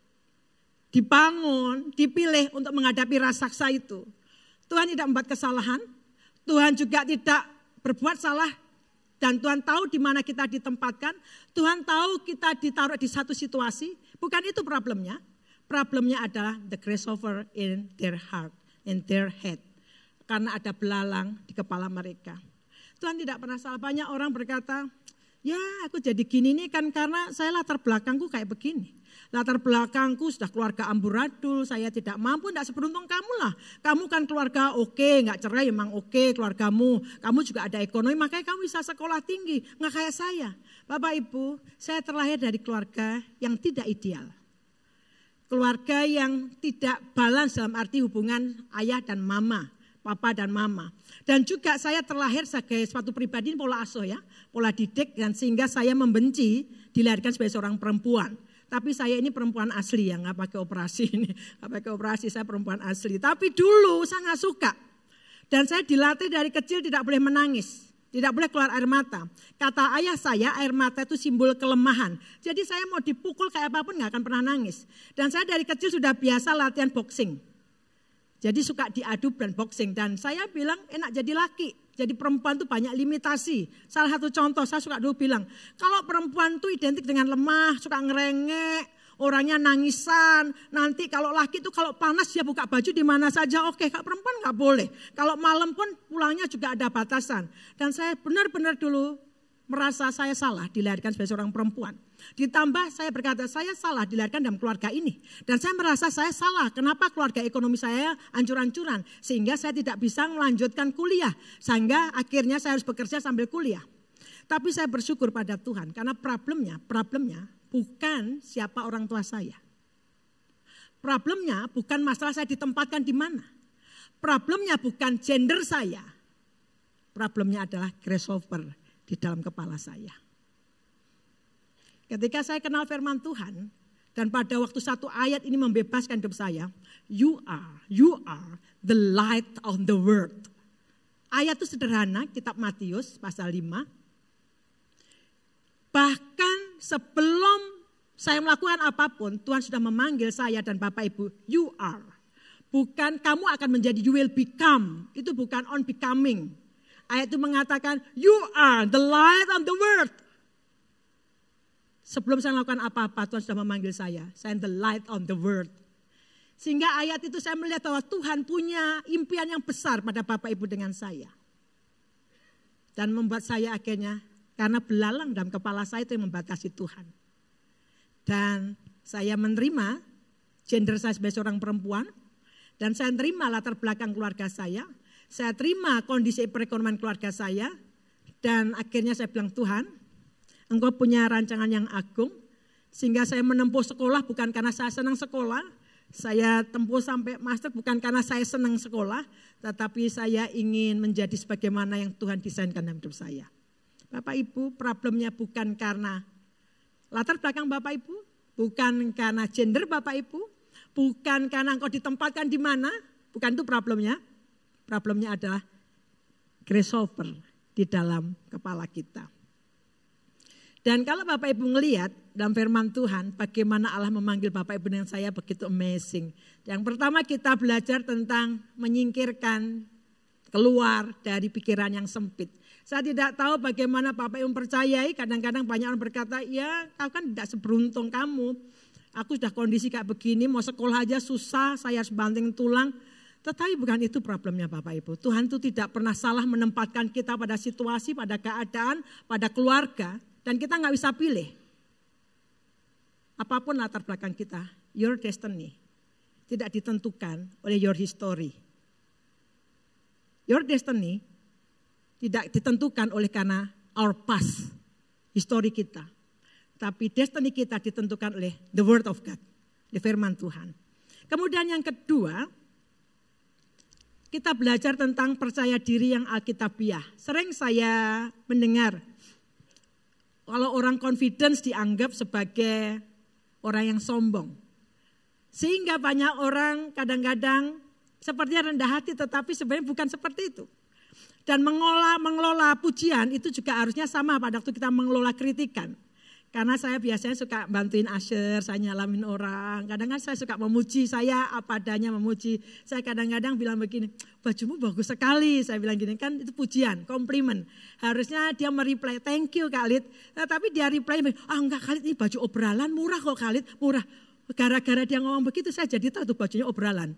dibangun, dipilih untuk menghadapi raksasa itu. Tuhan tidak membuat kesalahan, Tuhan juga tidak berbuat salah, dan Tuhan tahu di mana kita ditempatkan. Tuhan tahu kita ditaruh di satu situasi. Bukan itu problemnya. Problemnya adalah the grasshopper in their heart, in their head. Karena ada belalang di kepala mereka. Tuhan tidak pernah salah. Banyak orang berkata, ya aku jadi gini nih kan karena saya latar belakangku kayak begini. Latar belakangku sudah keluarga amburadul, saya tidak mampu, tidak seberuntung kamu lah. Kamu kan keluarga oke, nggak cerai emang oke keluargamu. Kamu juga ada ekonomi, makanya kamu bisa sekolah tinggi, nggak kayak saya. Bapak Ibu, saya terlahir dari keluarga yang tidak ideal. Keluarga yang tidak balance dalam arti hubungan ayah dan mama, papa dan mama. Dan juga saya terlahir sebagai suatu pribadi pola asuh ya, pola didik, dan sehingga saya membenci dilahirkan sebagai seorang perempuan. Tapi saya ini perempuan asli yang nggak pakai operasi ini, nggak pakai operasi, saya perempuan asli. Tapi dulu saya nggak suka, dan saya dilatih dari kecil tidak boleh menangis, tidak boleh keluar air mata. Kata ayah saya, air mata itu simbol kelemahan. Jadi saya mau dipukul kayak apapun nggak akan pernah nangis. Dan saya dari kecil sudah biasa latihan boxing. Jadi suka diadu dan boxing, dan saya bilang enak jadi laki. Jadi perempuan itu banyak limitasi. Salah satu contoh saya suka dulu bilang, kalau perempuan itu identik dengan lemah, suka ngerengek, orangnya nangisan. Nanti kalau laki itu kalau panas dia buka baju di mana saja, oke. Kalau perempuan nggak boleh. Kalau malam pun pulangnya juga ada batasan. Dan saya benar-benar dulu merasa saya salah dilahirkan sebagai seorang perempuan. Ditambah saya berkata saya salah dilahirkan dalam keluarga ini. Dan saya merasa saya salah, kenapa keluarga ekonomi saya hancur-hancuran. Sehingga saya tidak bisa melanjutkan kuliah. Sehingga akhirnya saya harus bekerja sambil kuliah. Tapi saya bersyukur pada Tuhan karena problemnya, problemnya bukan siapa orang tua saya. Problemnya bukan masalah saya ditempatkan di mana. Problemnya bukan gender saya. Problemnya adalah grasshopper di dalam kepala saya. Ketika saya kenal firman Tuhan, dan pada waktu satu ayat ini membebaskan hidup saya, you are, you are the light of the world. Ayat itu sederhana, kitab Matius pasal lima. Bahkan sebelum saya melakukan apapun, Tuhan sudah memanggil saya dan Bapak Ibu, you are. Bukan kamu akan menjadi, you will become. Itu bukan on becoming. Ayat itu mengatakan, you are the light of the world. Sebelum saya melakukan apa-apa, Tuhan sudah memanggil saya. Saya the light of the world. Sehingga ayat itu saya melihat bahwa Tuhan punya impian yang besar pada Bapak Ibu dengan saya. Dan membuat saya akhirnya, karena belalang dalam kepala saya itu yang membatasi Tuhan. Dan saya menerima gender saya sebagai seorang perempuan. Dan saya terima latar belakang keluarga saya. Saya terima kondisi perekonomian keluarga saya. Dan akhirnya saya bilang, Tuhan, Engkau punya rancangan yang agung. Sehingga saya menempuh sekolah bukan karena saya senang sekolah. Saya tempuh sampai master bukan karena saya senang sekolah. Tetapi saya ingin menjadi sebagaimana yang Tuhan desainkan dalam hidup saya. Bapak Ibu, problemnya bukan karena latar belakang Bapak Ibu, bukan karena gender Bapak Ibu, bukan karena engkau ditempatkan di mana, bukan itu problemnya. Problemnya adalah grasshopper di dalam kepala kita. Dan kalau Bapak Ibu melihat dalam firman Tuhan, bagaimana Allah memanggil Bapak Ibu dengan saya begitu amazing. Yang pertama kita belajar tentang menyingkirkan keluar dari pikiran yang sempit. Saya tidak tahu bagaimana Bapak Ibu mempercayai, kadang-kadang banyak orang berkata, ya kau kan tidak seberuntung kamu. Aku sudah kondisi kayak begini, mau sekolah aja susah, saya harus banting tulang. Tetapi bukan itu problemnya Bapak Ibu. Tuhan itu tidak pernah salah menempatkan kita pada situasi, pada keadaan, pada keluarga. Dan kita nggak bisa pilih. Apapun latar belakang kita, your destiny tidak ditentukan oleh your history. Your destiny tidak ditentukan oleh karena our past, histori kita. Tapi destiny kita ditentukan oleh the word of God, oleh firman Tuhan. Kemudian yang kedua, kita belajar tentang percaya diri yang alkitabiah. Sering saya mendengar, kalau orang confidence dianggap sebagai orang yang sombong. Sehingga banyak orang kadang-kadang sepertinya rendah hati tetapi sebenarnya bukan seperti itu. Dan mengelola, mengelola pujian itu juga harusnya sama pada waktu kita mengelola kritikan. Karena saya biasanya suka bantuin usher, saya nyalamin orang. Kadang-kadang saya suka memuji, saya apa adanya memuji. Saya kadang-kadang bilang begini, bajumu bagus sekali. Saya bilang gini, kan itu pujian, komplimen. Harusnya dia mereply, thank you Kak Lid. Nah, tapi dia reply, ah enggak Kak Lid, ini baju obralan murah kok Kak Lid, murah. Gara-gara dia ngomong begitu saya jadi tahu tuh bajunya obralan.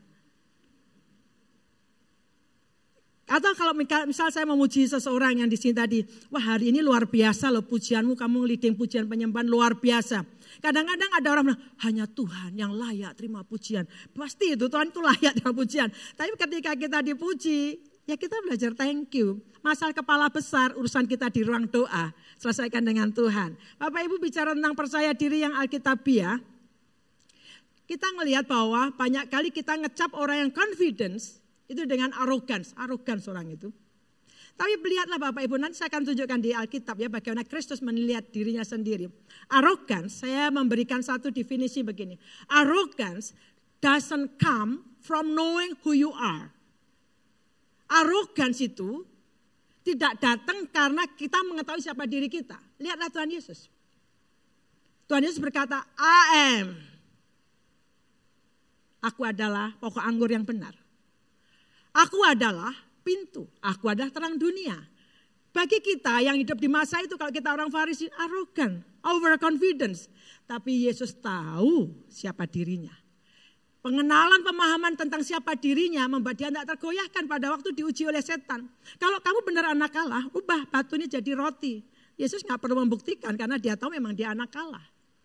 Atau kalau misal saya memuji seseorang yang di sini tadi, wah hari ini luar biasa loh pujianmu, kamu leading pujian penyembahan luar biasa. Kadang-kadang ada orang bilang, hanya Tuhan yang layak terima pujian. Pasti itu Tuhan itu layak terima pujian. Tapi ketika kita dipuji, ya kita belajar thank you. Masalah kepala besar, urusan kita di ruang doa, selesaikan dengan Tuhan. Bapak Ibu bicara tentang percaya diri yang alkitabiah, kita melihat bahwa banyak kali kita ngecap orang yang confidence, itu dengan arrogance, arrogance orang itu. Tapi lihatlah Bapak Ibu, nanti saya akan tunjukkan di Alkitab ya bagaimana Kristus melihat dirinya sendiri. Arrogance, saya memberikan satu definisi begini. Arrogance doesn't come from knowing who you are. Arrogance itu tidak datang karena kita mengetahui siapa diri kita. Lihatlah Tuhan Yesus. Tuhan Yesus berkata, I am. Aku adalah pokok anggur yang benar. Aku adalah pintu, aku adalah terang dunia. Bagi kita yang hidup di masa itu, kalau kita orang Farisi, arogan, overconfidence. Tapi Yesus tahu siapa dirinya. Pengenalan pemahaman tentang siapa dirinya membuat dia tidak tergoyahkan pada waktu diuji oleh setan. Kalau kamu benar anak Allah, ubah batu ini jadi roti. Yesus nggak perlu membuktikan karena dia tahu memang dia anak Allah.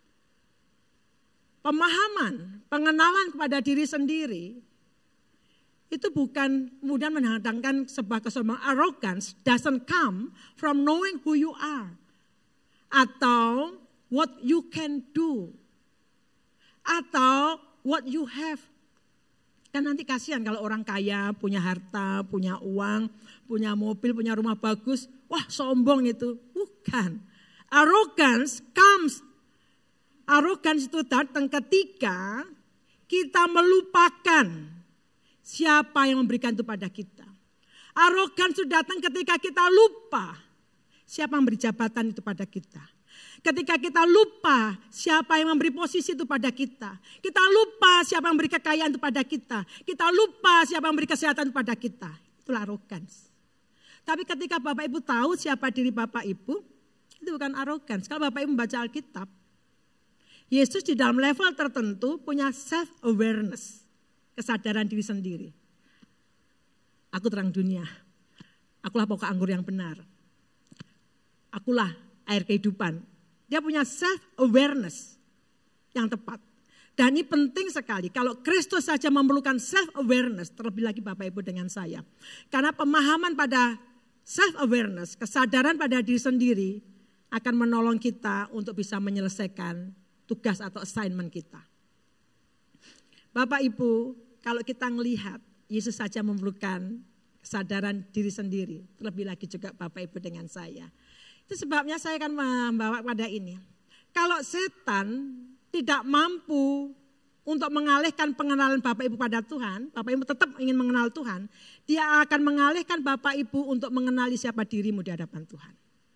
Pemahaman, pengenalan kepada diri sendiri, itu bukan kemudian mendatangkan sebuah kesombongan. Arrogance doesn't come from knowing who you are. Atau what you can do. Atau what you have. Kan nanti kasihan kalau orang kaya, punya harta, punya uang, punya mobil, punya rumah bagus. Wah, sombong itu. Bukan. Arrogance comes. Arrogance itu datang ketika kita melupakan siapa yang memberikan itu pada kita. Arrogance itu datang ketika kita lupa siapa yang memberi jabatan itu pada kita. Ketika kita lupa siapa yang memberi posisi itu pada kita. Kita lupa siapa yang memberi kekayaan itu pada kita. Kita lupa siapa yang memberi kesehatan itu pada kita. Itulah arrogance. Tapi ketika Bapak Ibu tahu siapa diri Bapak Ibu, itu bukan arrogance. Kalau Bapak Ibu membaca Alkitab, Yesus di dalam level tertentu punya self-awareness. Kesadaran diri sendiri. Aku terang dunia. Akulah pokok anggur yang benar. Akulah air kehidupan. Dia punya self-awareness yang tepat. Dan ini penting sekali. Kalau Kristus saja memerlukan self-awareness, terlebih lagi Bapak Ibu dengan saya. Karena pemahaman pada self-awareness, kesadaran pada diri sendiri akan menolong kita untuk bisa menyelesaikan tugas atau assignment kita. Bapak Ibu, kalau kita melihat Yesus saja memerlukan kesadaran diri sendiri. Terlebih lagi juga Bapak Ibu dengan saya. Itu sebabnya saya akan membawa pada ini. Kalau setan tidak mampu untuk mengalihkan pengenalan Bapak Ibu pada Tuhan, Bapak Ibu tetap ingin mengenal Tuhan, dia akan mengalihkan Bapak Ibu untuk mengenali siapa dirimu di hadapan Tuhan.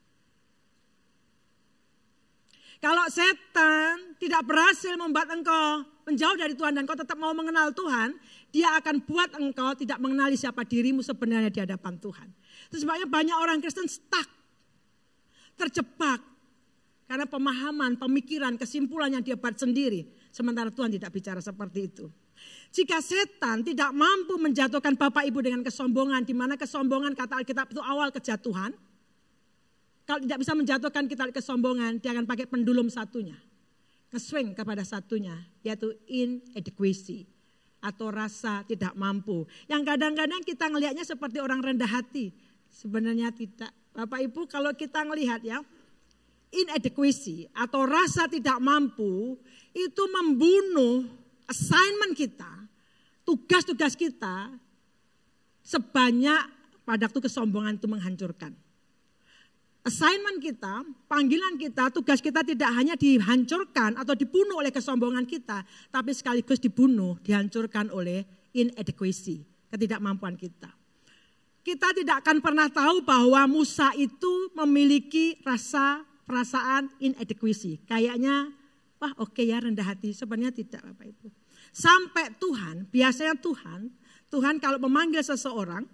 Kalau setan tidak berhasil membuat engkau menjauh dari Tuhan dan kau tetap mau mengenal Tuhan, dia akan buat engkau tidak mengenali siapa dirimu sebenarnya di hadapan Tuhan. Itu sebabnya banyak orang Kristen stuck. Terjebak karena pemahaman, pemikiran, kesimpulan yang dia buat sendiri. Sementara Tuhan tidak bicara seperti itu. Jika setan tidak mampu menjatuhkan Bapak Ibu dengan kesombongan, di mana kesombongan kata Alkitab itu awal kejatuhan. Kalau tidak bisa menjatuhkan kita kesombongan, dia akan pakai pendulum satunya. Nge-swing kepada satunya, yaitu inadequacy atau rasa tidak mampu. Yang kadang-kadang kita ngelihatnya seperti orang rendah hati. Sebenarnya tidak. Bapak Ibu kalau kita melihat ya, inadequacy atau rasa tidak mampu itu membunuh assignment kita, tugas-tugas kita sebanyak pada waktu kesombongan itu menghancurkan. Assignment kita, panggilan kita, tugas kita tidak hanya dihancurkan atau dibunuh oleh kesombongan kita, tapi sekaligus dibunuh, dihancurkan oleh inadequacy, ketidakmampuan kita. Kita tidak akan pernah tahu bahwa Musa itu memiliki rasa perasaan inadequacy. Kayaknya, wah oke okay ya rendah hati. Sebenarnya tidak Bapak Ibu. Sampai Tuhan, biasanya Tuhan, Tuhan kalau memanggil seseorang,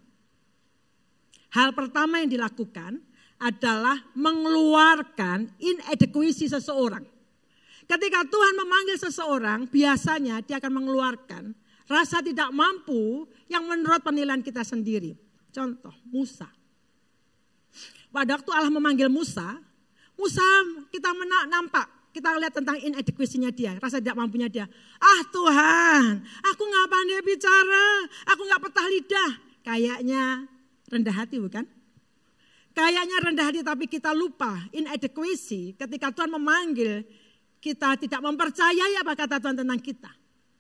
hal pertama yang dilakukan adalah mengeluarkan inadequacy seseorang. Ketika Tuhan memanggil seseorang, biasanya dia akan mengeluarkan rasa tidak mampu yang menurut penilaian kita sendiri. Contoh, Musa. Pada waktu Allah memanggil Musa, Musa kita nampak, kita lihat tentang inadequacy-nya dia, rasa tidak mampunya dia. Ah Tuhan, aku gak pandai bicara, aku gak petah lidah. Kayaknya rendah hati bukan? Kayaknya rendah hati tapi kita lupa inadequacy ketika Tuhan memanggil, kita tidak mempercayai apa kata Tuhan tentang kita.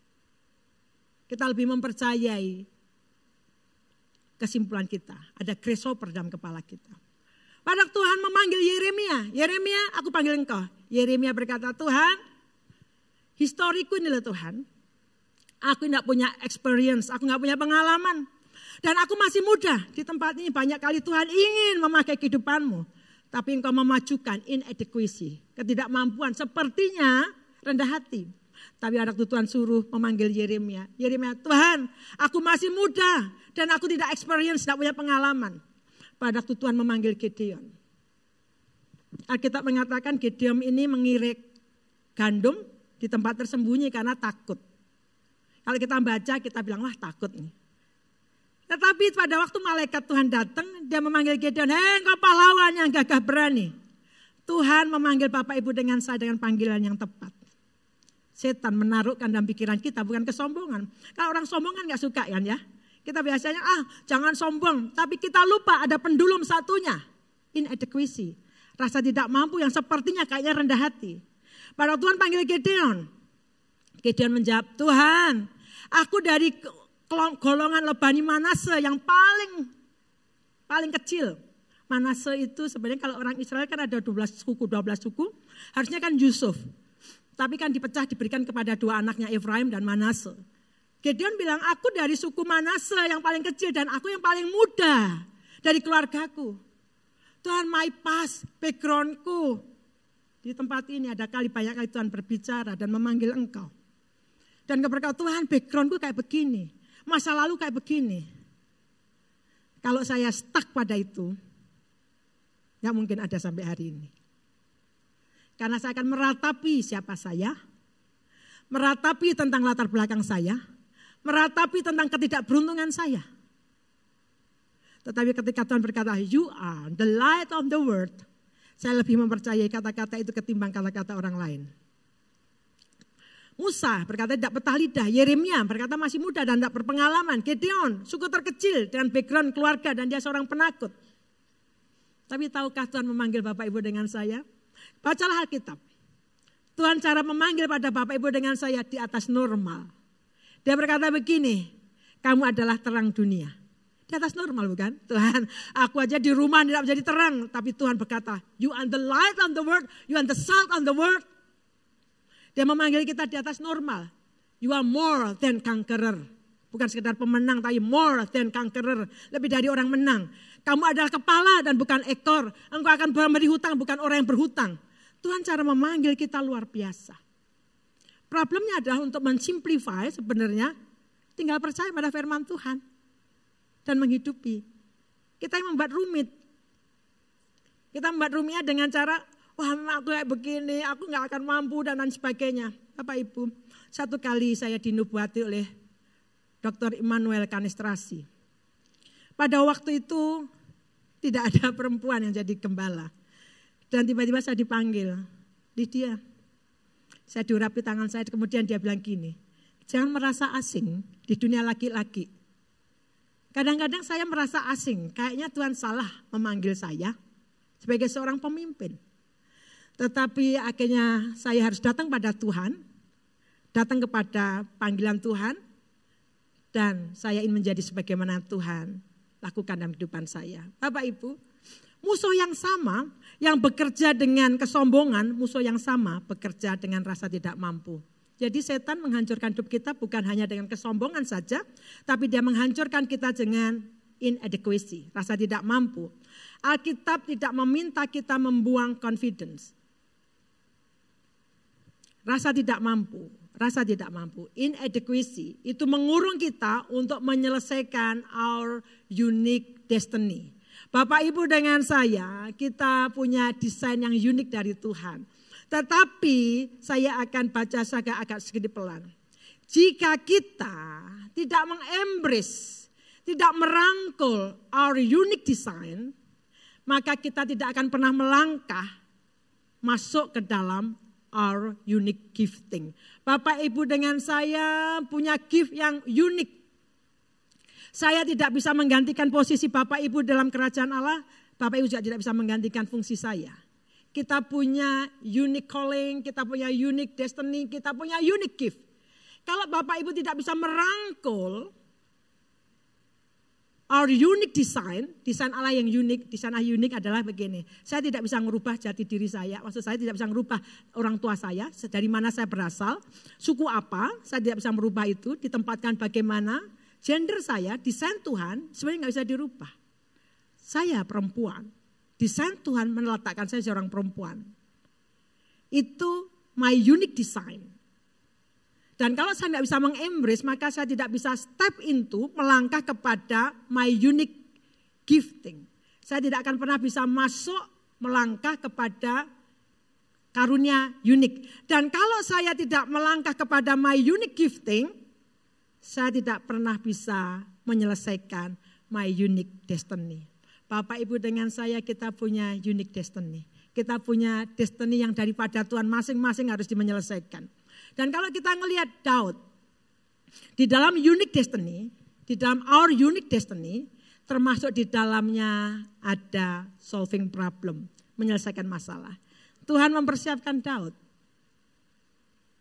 Kita lebih mempercayai kesimpulan kita. Ada grasshopper dalam kepala kita. Pada Tuhan memanggil Yeremia. Yeremia, aku panggil engkau. Yeremia berkata, Tuhan, historiku ini loh Tuhan. Aku tidak punya experience, aku tidak punya pengalaman. Dan aku masih muda. Di tempat ini banyak kali Tuhan ingin memakai kehidupanmu. Tapi engkau memajukan inadequacy. Ketidakmampuan sepertinya rendah hati. Tapi waktu Tuhan suruh memanggil Yeremia. Yeremia, Tuhan aku masih muda dan aku tidak experience, tidak punya pengalaman. Pada waktu Tuhan memanggil Gideon. Alkitab mengatakan Gideon ini mengirik gandum di tempat tersembunyi karena takut. Kalau kita baca kita bilang wah takut nih. Tetapi pada waktu malaikat Tuhan datang, dia memanggil Gideon, hei engkau pahlawan yang gagah berani. Tuhan memanggil Bapak Ibu dengan saya dengan panggilan yang tepat. Setan menaruhkan dalam pikiran kita bukan kesombongan. Kalau orang sombong kan gak suka kan ya. Kita biasanya ah jangan sombong. Tapi kita lupa ada pendulum satunya. Inadequacy. Rasa tidak mampu yang sepertinya kayaknya rendah hati. Pada Tuhan panggil Gideon. Gideon menjawab, Tuhan, aku dari golongan Bani Manase yang paling paling kecil. Manase itu sebenarnya kalau orang Israel kan ada dua belas suku, dua belas suku. Harusnya kan Yusuf. Tapi kan dipecah diberikan kepada dua anaknya Efraim dan Manase. Gideon bilang, aku dari suku Manase yang paling kecil dan aku yang paling muda dari keluargaku. Tuhan, my past, backgroundku. Di tempat ini ada kali banyak kali Tuhan berbicara dan memanggil engkau. Dan keberkatan Tuhan, backgroundku kayak begini. Masa lalu kayak begini. Kalau saya stuck pada itu, nggak mungkin ada sampai hari ini. Karena saya akan meratapi siapa saya, meratapi tentang latar belakang saya, meratapi tentang ketidakberuntungan saya. Tetapi ketika Tuhan berkata, you are the light of the world, saya lebih mempercayai kata-kata itu ketimbang kata-kata orang lain. Musa berkata tidak betah lidah, Yeremia berkata masih muda dan tidak berpengalaman, Gideon suku terkecil dengan background keluarga dan dia seorang penakut. Tapi tahukah Tuhan memanggil Bapak Ibu dengan saya? Bacalah Alkitab. Tuhan cara memanggil pada Bapak Ibu dengan saya di atas normal. Dia berkata begini, kamu adalah terang dunia. Di atas normal bukan? Tuhan, aku aja di rumah tidak menjadi terang. Tapi Tuhan berkata, you are the light on the world, you are the salt on the world. Dia memanggil kita di atas normal. You are more than conqueror. Bukan sekedar pemenang, tapi more than conqueror. Lebih dari orang menang. Kamu adalah kepala dan bukan ekor. Engkau akan memberi hutang, bukan orang yang berhutang. Tuhan cara memanggil kita luar biasa. Problemnya adalah untuk mensimplify sebenarnya. Tinggal percaya pada firman Tuhan. Dan menghidupi. Kita yang membuat rumit. Kita membuat rumitnya dengan cara, wah aku kayak begini, aku gak akan mampu dan lain sebagainya. Bapak Ibu, satu kali saya dinubuati oleh dokter Immanuel Canestrasi. Pada waktu itu tidak ada perempuan yang jadi gembala. Dan tiba-tiba saya dipanggil, Lydia. Saya diurapi tangan saya, kemudian dia bilang gini, jangan merasa asing di dunia laki-laki. Kadang-kadang saya merasa asing, kayaknya Tuhan salah memanggil saya sebagai seorang pemimpin. Tetapi akhirnya saya harus datang pada Tuhan, datang kepada panggilan Tuhan, dan saya ingin menjadi sebagaimana Tuhan lakukan dalam kehidupan saya. Bapak Ibu, musuh yang sama yang bekerja dengan kesombongan, musuh yang sama bekerja dengan rasa tidak mampu. Jadi setan menghancurkan hidup kita bukan hanya dengan kesombongan saja, tapi dia menghancurkan kita dengan inadequacy, rasa tidak mampu. Alkitab tidak meminta kita membuang confidence. Rasa tidak mampu, rasa tidak mampu, inadequacy itu mengurung kita untuk menyelesaikan our unique destiny. Bapak Ibu dengan saya, kita punya desain yang unik dari Tuhan. Tetapi saya akan baca saja agak sedikit pelan. Jika kita tidak mengembrace, tidak merangkul our unique design, maka kita tidak akan pernah melangkah masuk ke dalam our unique gifting. Bapak Ibu dengan saya punya gift yang unik. Saya tidak bisa menggantikan posisi Bapak Ibu dalam kerajaan Allah. Bapak Ibu juga tidak bisa menggantikan fungsi saya. Kita punya unique calling, kita punya unique destiny, kita punya unique gift. Kalau Bapak Ibu tidak bisa merangkul our unique design, desain Allah yang unik, desain Allah unik adalah begini. Saya tidak bisa merubah jati diri saya, maksud saya tidak bisa merubah orang tua saya, dari mana saya berasal, suku apa, saya tidak bisa merubah itu, ditempatkan bagaimana, gender saya, desain Tuhan sebenarnya nggak bisa dirubah. Saya perempuan. Desain Tuhan meletakkan saya seorang perempuan. Itu my unique design. Dan kalau saya tidak bisa mengembrace, maka saya tidak bisa step into, melangkah kepada my unique gifting. Saya tidak akan pernah bisa masuk, melangkah kepada karunia unik. Dan kalau saya tidak melangkah kepada my unique gifting, saya tidak pernah bisa menyelesaikan my unique destiny. Bapak Ibu dengan saya kita punya unique destiny. Kita punya destiny yang daripada Tuhan masing-masing harus dimenyelesaikan. Dan kalau kita ngelihat Daud, di dalam unique destiny, di dalam our unique destiny, termasuk di dalamnya ada solving problem, menyelesaikan masalah. Tuhan mempersiapkan Daud.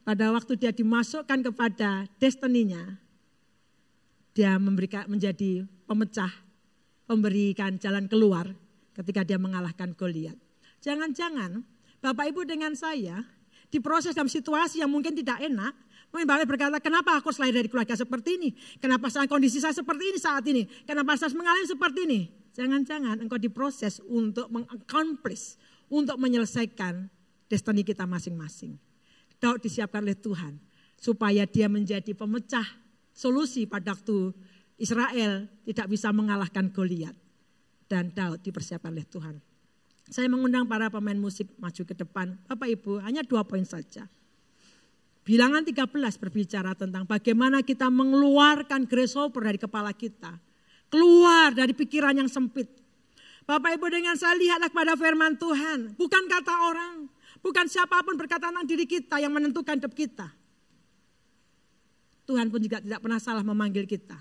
pada waktu dia dimasukkan kepada destininya, dia memberikan menjadi pemecah, memberikan jalan keluar ketika dia mengalahkan Goliat. Jangan-jangan Bapak Ibu dengan saya diproses dalam situasi yang mungkin tidak enak. Mungkin Bapak Ibu berkata, kenapa aku lahir dari keluarga seperti ini? Kenapa saya kondisi saya seperti ini saat ini? Kenapa saya mengalami seperti ini? Jangan-jangan engkau diproses untuk mengaccomplish, untuk menyelesaikan destiny kita masing-masing. Daud disiapkan oleh Tuhan supaya dia menjadi pemecah solusi pada waktu Israel tidak bisa mengalahkan Goliat. Dan Daud dipersiapkan oleh Tuhan. Saya mengundang para pemain musik maju ke depan. Bapak Ibu, hanya dua poin saja. Bilangan tiga belas berbicara tentang bagaimana kita mengeluarkan grasshopper dari kepala kita. Keluar dari pikiran yang sempit. Bapak Ibu dengan saya lihatlah kepada firman Tuhan. Bukan kata orang. Bukan siapapun berkata tentang diri kita yang menentukan hidup kita. Tuhan pun juga tidak pernah salah memanggil kita.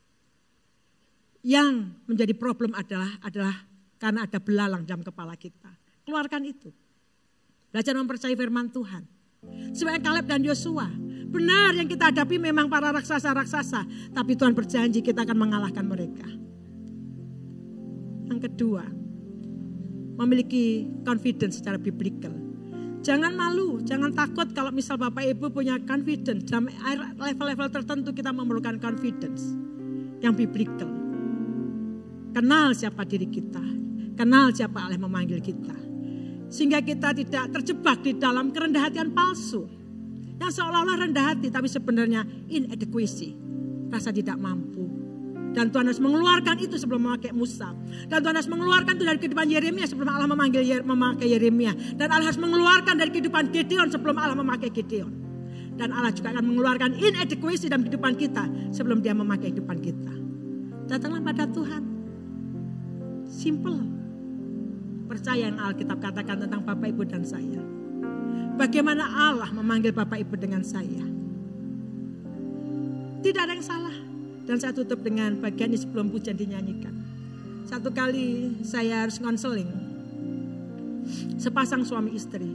Yang menjadi problem adalah adalah karena ada belalang dalam kepala kita. Keluarkan itu. Belajar mempercayai firman Tuhan. Sebagai Kaleb dan Yosua. Benar yang kita hadapi memang para raksasa-raksasa. Tapi Tuhan berjanji kita akan mengalahkan mereka. Yang kedua. Memiliki confidence secara biblical. Jangan malu, jangan takut kalau misal Bapak Ibu punya confidence. Dalam level-level tertentu kita memerlukan confidence. Yang biblical. Kenal siapa diri kita. Kenal siapa Allah memanggil kita. Sehingga kita tidak terjebak di dalam kerendahan hatian palsu. Yang seolah-olah rendah hati tapi sebenarnya inadequacy. Rasa tidak mampu. Dan Tuhan harus mengeluarkan itu sebelum memakai Musa. Dan Tuhan harus mengeluarkan itu dari kehidupan Yeremia sebelum Allah memanggil memakai Yeremia. Dan Allah harus mengeluarkan dari kehidupan Gideon sebelum Allah memakai Gideon. Dan Allah juga akan mengeluarkan inadequacy dalam kehidupan kita sebelum dia memakai kehidupan kita. Datanglah pada Tuhan. Simple. Percaya yang Alkitab katakan tentang Bapak Ibu dan saya. Bagaimana Allah memanggil Bapak Ibu dengan saya. Tidak ada yang salah. Dan saya tutup dengan bagian ini sebelum pujian dinyanyikan. Satu kali saya harus konseling. Sepasang suami istri.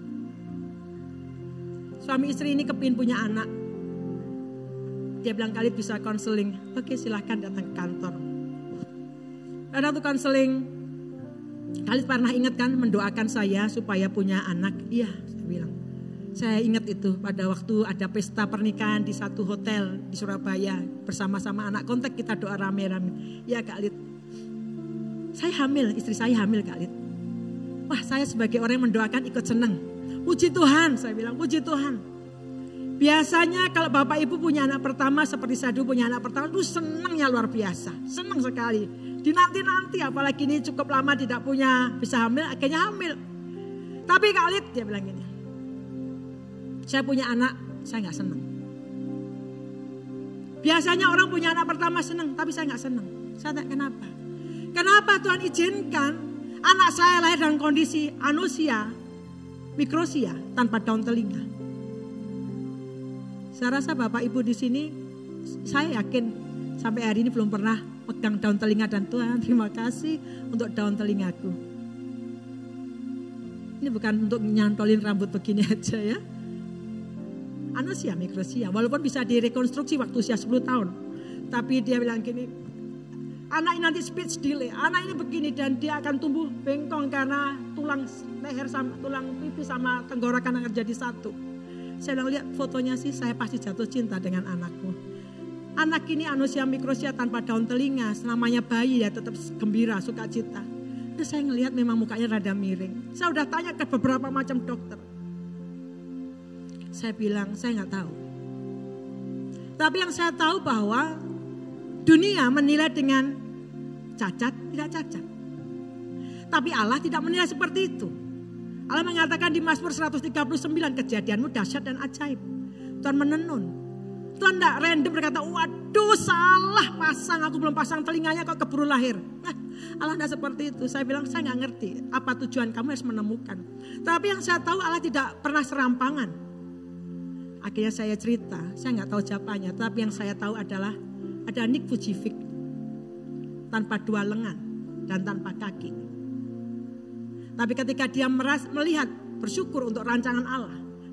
Suami istri ini kepingin punya anak. Dia bilang kali bisa konseling. Oke silahkan datang ke kantor. Dan waktu konseling. Khalid pernah ingat kan mendoakan saya supaya punya anak? Iya, saya bilang. Saya ingat itu pada waktu ada pesta pernikahan di satu hotel di Surabaya. Bersama-sama anak kontak kita doa rame-rame. Ya Khalid, saya hamil, istri saya hamil Khalid. Wah saya sebagai orang yang mendoakan ikut senang. Puji Tuhan, saya bilang puji Tuhan. Biasanya kalau Bapak Ibu punya anak pertama seperti saya dulu punya anak pertama. Itu senangnya luar biasa, senang sekali. Dinanti-nanti apalagi ini cukup lama tidak punya bisa hamil, akhirnya hamil. Tapi Khalid dia bilang gini, saya punya anak, saya gak senang. Biasanya orang punya anak pertama senang, tapi saya gak senang. Saya tanya kenapa? Kenapa Tuhan izinkan anak saya lahir dalam kondisi anusia, mikrosia, tanpa daun telinga? Saya rasa Bapak Ibu di sini, saya yakin sampai hari ini belum pernah pegang daun telinga dan Tuhan terima kasih untuk daun telingaku. Ini bukan untuk nyantolin rambut begini aja ya. Anusia, mikrosia. Walaupun bisa direkonstruksi waktu usia sepuluh tahun. Tapi dia bilang gini, anak ini nanti speech delay, anak ini begini dan dia akan tumbuh bengkong karena tulang leher sama tulang pipi sama tenggorokan akan jadi satu. Saya bilang lihat fotonya sih saya pasti jatuh cinta dengan anakku. Anak ini anusia mikrosia tanpa daun telinga, namanya bayi ya tetap gembira, sukacita. Terus saya ngelihat memang mukanya rada miring. Saya udah tanya ke beberapa macam dokter. Saya bilang saya nggak tahu. Tapi yang saya tahu bahwa dunia menilai dengan cacat, tidak cacat. Tapi Allah tidak menilai seperti itu. Allah mengatakan di Mazmur seratus tiga puluh sembilan kejadianmu dahsyat dan ajaib. Tuhan menenun. Tuhan tidak random berkata, waduh salah pasang, aku belum pasang telinganya kok keburu lahir. Nah, Allah tidak seperti itu. Saya bilang saya nggak ngerti apa tujuan kamu harus menemukan. Tapi yang saya tahu Allah tidak pernah serampangan. Akhirnya saya cerita, saya nggak tahu jawabannya. Tapi yang saya tahu adalah ada Nick Vujicic tanpa dua lengan dan tanpa kaki. Tapi ketika dia meras, melihat bersyukur untuk rancangan Allah.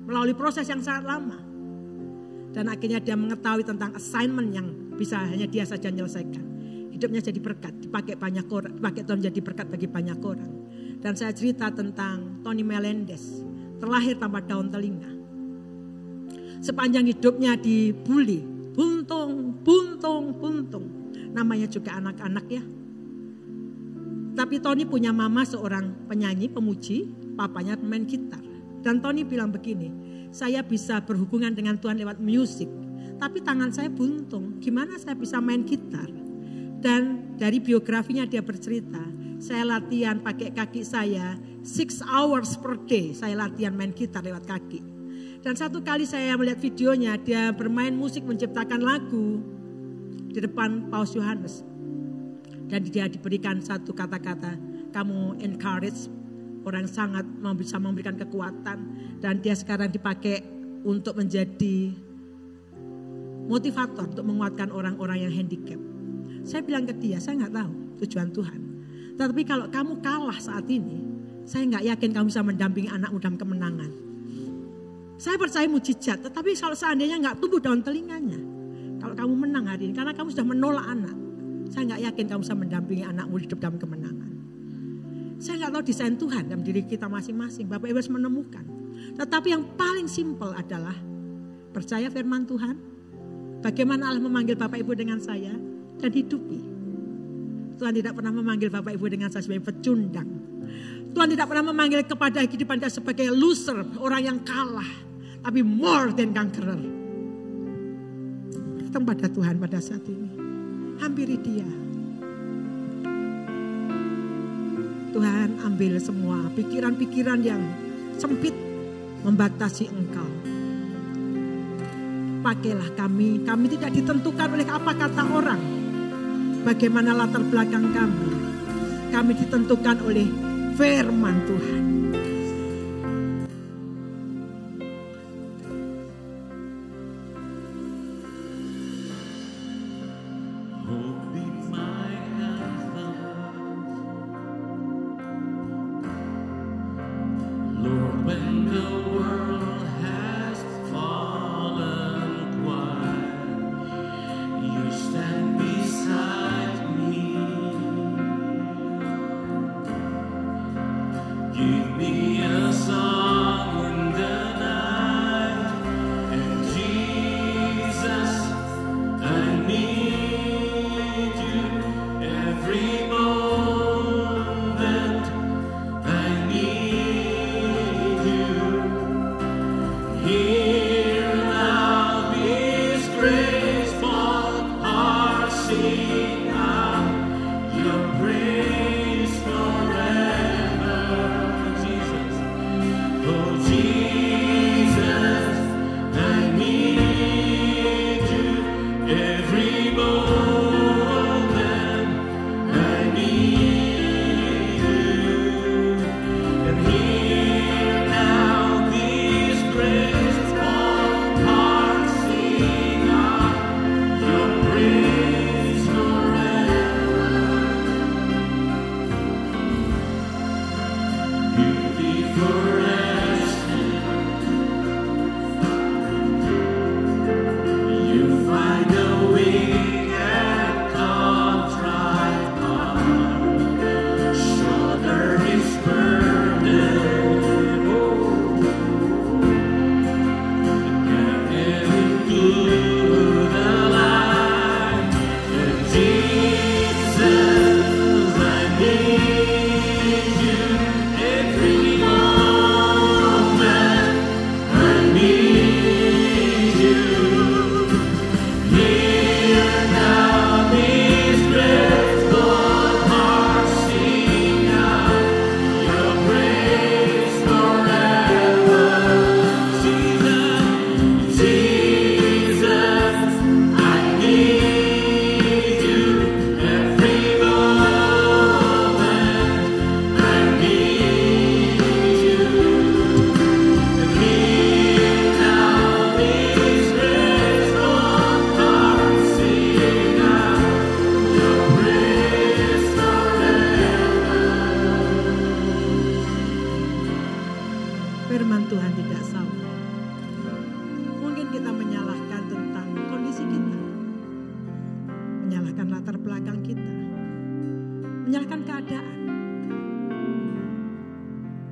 melalui proses yang sangat lama. Dan akhirnya dia mengetahui tentang assignment yang bisa hanya dia saja menyelesaikan. Hidupnya jadi berkat, dipakai banyak orang, dipakai Tuhan jadi berkat bagi banyak orang. Dan saya cerita tentang Tony Melendez, terlahir tanpa daun telinga. Sepanjang hidupnya dibully, buntung, buntung, buntung. Namanya juga anak-anak ya. Tapi Tony punya mama seorang penyanyi, pemuji, papanya pemain gitar. Dan Tony bilang begini, saya bisa berhubungan dengan Tuhan lewat musik, tapi tangan saya buntung, gimana saya bisa main gitar? Dan dari biografinya dia bercerita, saya latihan pakai kaki saya, six hours per day, saya latihan main gitar lewat kaki. Dan satu kali saya melihat videonya, dia bermain musik menciptakan lagu di depan Paus Yohanes. Dan dia diberikan satu kata-kata, kamu encourage, orang sangat bisa memberikan kekuatan. Dan dia sekarang dipakai untuk menjadi motivator, untuk menguatkan orang-orang yang handicap. Saya bilang ke dia, saya gak tahu tujuan Tuhan. Tetapi kalau kamu kalah saat ini, saya gak yakin kamu bisa mendampingi anakmu dalam kemenangan. Saya percaya mujizat, tetapi kalau seandainya gak tumbuh daun telinganya, kalau kamu menang hari ini, karena kamu sudah menolak anak, saya gak yakin kamu bisa mendampingi anakmu hidup dalam kemenangan. Saya gak tahu desain Tuhan dalam diri kita masing-masing, Bapak Ibu harus menemukan. Tetapi yang paling simpel adalah percaya firman Tuhan, bagaimana Allah memanggil Bapak Ibu dengan saya, dan hidupi. Tuhan tidak pernah memanggil Bapak Ibu dengan saya sebagai pecundang. Tuhan tidak pernah memanggil kepada kehidupan kita sebagai loser, orang yang kalah, tapi more than conqueror. Datang pada Tuhan pada saat ini, hampiri Dia. Tuhan, ambil semua pikiran-pikiran yang sempit membatasi Engkau. Pakailah kami, kami tidak ditentukan oleh apa kata orang. Bagaimana latar belakang kami, kami ditentukan oleh firman Tuhan.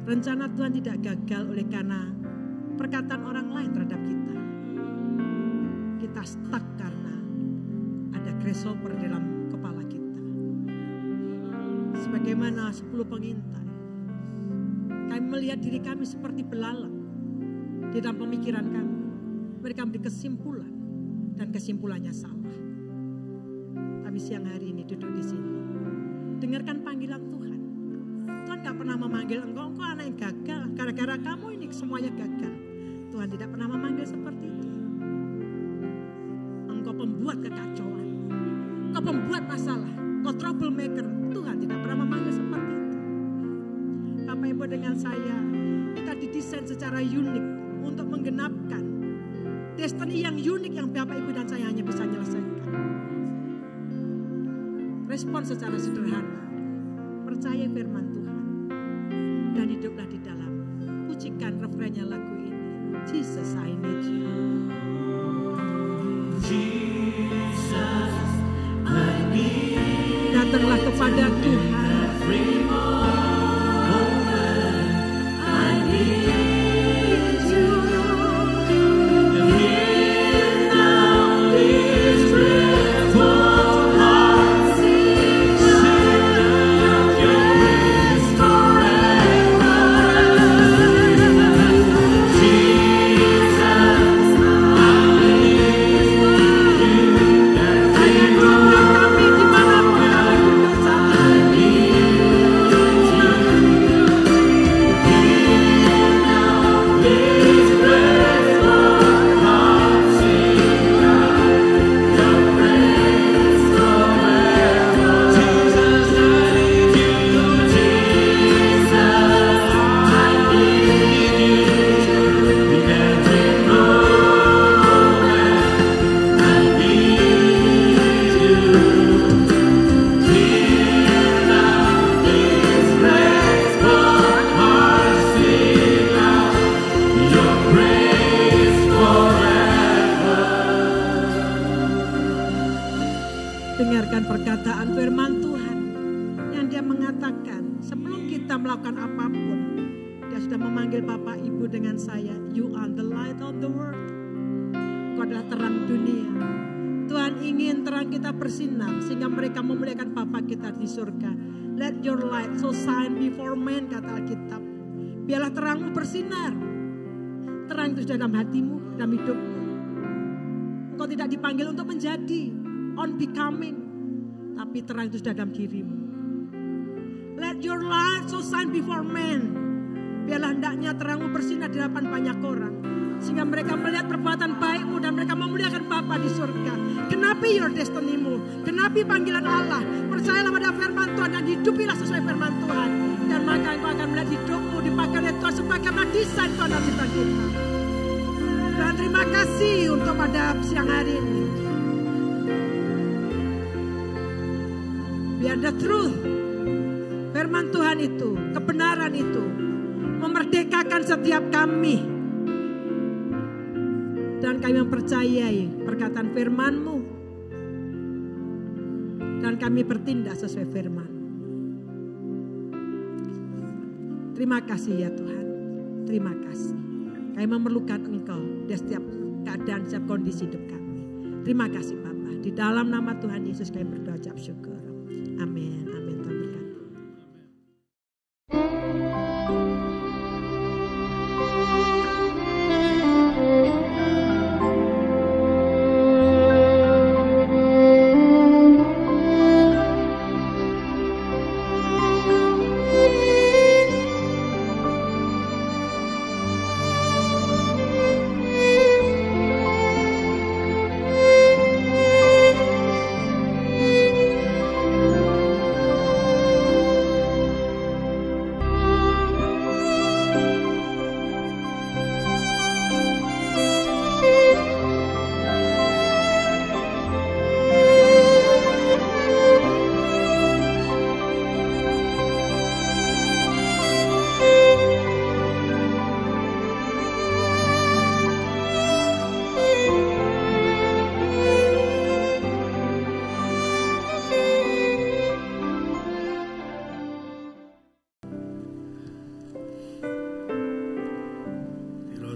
Rencana Tuhan tidak gagal oleh karena perkataan orang lain terhadap kita. Kita stuck karena ada grasshopper dalam kepala kita. Sebagaimana sepuluh pengintai, kami melihat diri kami seperti belalang di dalam pemikiran kami. Mereka memberi kesimpulan dan kesimpulannya salah. Tapi siang hari ini duduk di sini, dengarkan panggilan Tuhan. Tuhan gak pernah memanggil engkau, engkau anak yang gagal. Gara-gara kamu ini semuanya gagal. Tuhan tidak pernah memanggil seperti itu. Engkau pembuat kekacauan, engkau pembuat masalah, engkau troublemaker. Tuhan tidak pernah memanggil seperti itu. Bapak Ibu, dengan saya, kita didesain secara unik untuk menggenapkan destiny yang unik yang Bapak Ibu dan saya hanya bisa menyelesaikan. Respon secara sederhana, percaya firman Tuhan, dan hiduplah di dalam. Pujikan refrennya lagu ini, Jesus I need you. Jesus, I need Datanglah kepada Tuhan. Dengarkan perkataan firman Tuhan yang dia mengatakan sebelum kita melakukan apapun, dia sudah memanggil Bapak Ibu dengan saya, you are the light of the world. Kau adalah terang dunia. Tuhan ingin terang kita bersinar sehingga mereka memuliakan Bapa kita di surga. Let your light so shine before men, kata Alkitab. Biarlah terangmu bersinar. Terang itu sudah dalam hatimu, dalam hidupmu. Engkau tidak dipanggil untuk menjadi on becoming, tapi terang itu sudah dalam dirimu. Let your light so shine before men. Biarlah hendaknya terangmu bersinar di hadapan banyak orang, sehingga mereka melihat perbuatan baikmu dan mereka memuliakan Bapa di surga. Genapi your destiny-mu, genapi panggilan Allah. Percayalah pada firman Tuhan dan hidupilah sesuai firman Tuhan. Dan maka engkau akan melihat hidupmu dipakai oleh Tuhan sebagaimana desain Tuhan dan cipta kita. Dan terima kasih untuk pada siang hari ini. Biar the truth, firman Tuhan itu, kebenaran itu, memerdekakan setiap kami. Dan kami mempercayai perkataan firman-Mu. Dan kami bertindak sesuai firman. Terima kasih ya Tuhan, terima kasih. Kami memerlukan Engkau di setiap keadaan, setiap kondisi hidup kami. Terima kasih Bapa. Di dalam nama Tuhan Yesus kami berdoa ucap syukur. Amin. Amin. Tuhan berkati.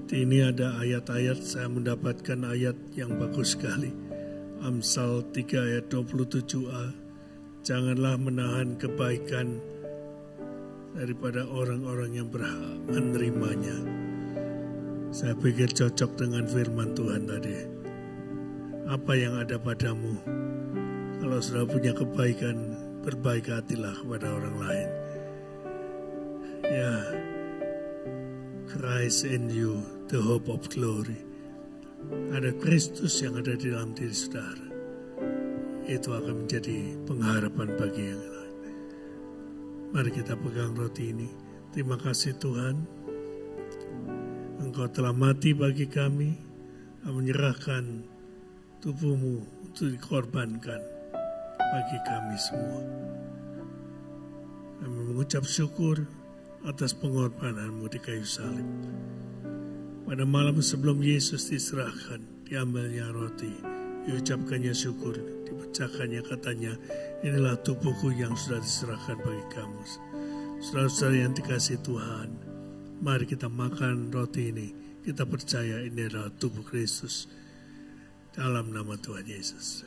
Seperti ini ada ayat-ayat, saya mendapatkan ayat yang bagus sekali. Amsal tiga ayat dua puluh tujuh a. Janganlah menahan kebaikan daripada orang-orang yang berhak menerimanya. Saya pikir cocok dengan firman Tuhan tadi. Apa yang ada padamu, kalau sudah punya kebaikan, berbaik hatilah kepada orang lain. Ya, Christ in you, the hope of glory. Ada Kristus yang ada di dalam diri saudara. Itu akan menjadi pengharapan bagi yang lain. Mari kita pegang roti ini. Terima kasih Tuhan. Engkau telah mati bagi kami, menyerahkan tubuhmu untuk dikorbankan bagi kami semua. Kami mengucap syukur atas pengorbananmu di kayu salib. Pada malam sebelum Yesus diserahkan, diambilnya roti, diucapkannya syukur, dipecahkannya, katanya, inilah tubuhku yang sudah diserahkan bagi kamu. Saudara-saudara yang dikasihi Tuhan, mari kita makan roti ini. Kita percaya ini adalah tubuh Kristus. Dalam nama Tuhan Yesus.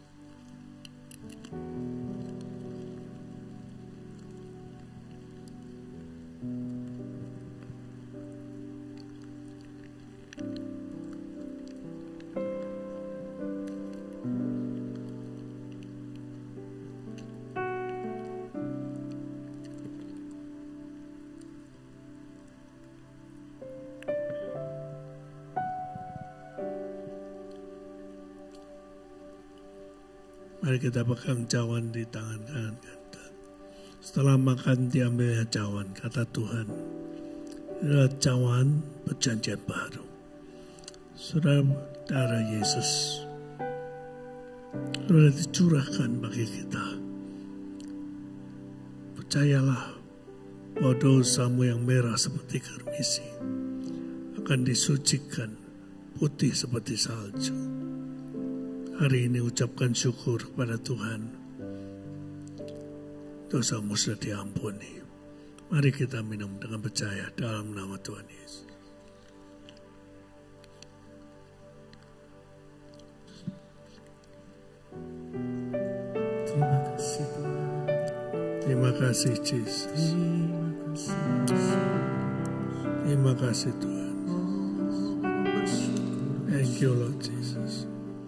Mari kita pegang cawan di tangan kanan kita. Setelah makan diambilnya cawan, kata Tuhan. Inilah cawan perjanjian baru. Saudara, darah Yesus sudah dicurahkan bagi kita. Percayalah bahwa dosamu yang merah seperti kermisi akan disucikan putih seperti salju. Hari ini ucapkan syukur kepada Tuhan. Dosamu sudah diampuni. Mari kita minum dengan percaya dalam nama Tuhan Yesus. Terima kasih Tuhan. Terima kasih Yesus. Terima kasih Tuhan. Thank you Lord Jesus.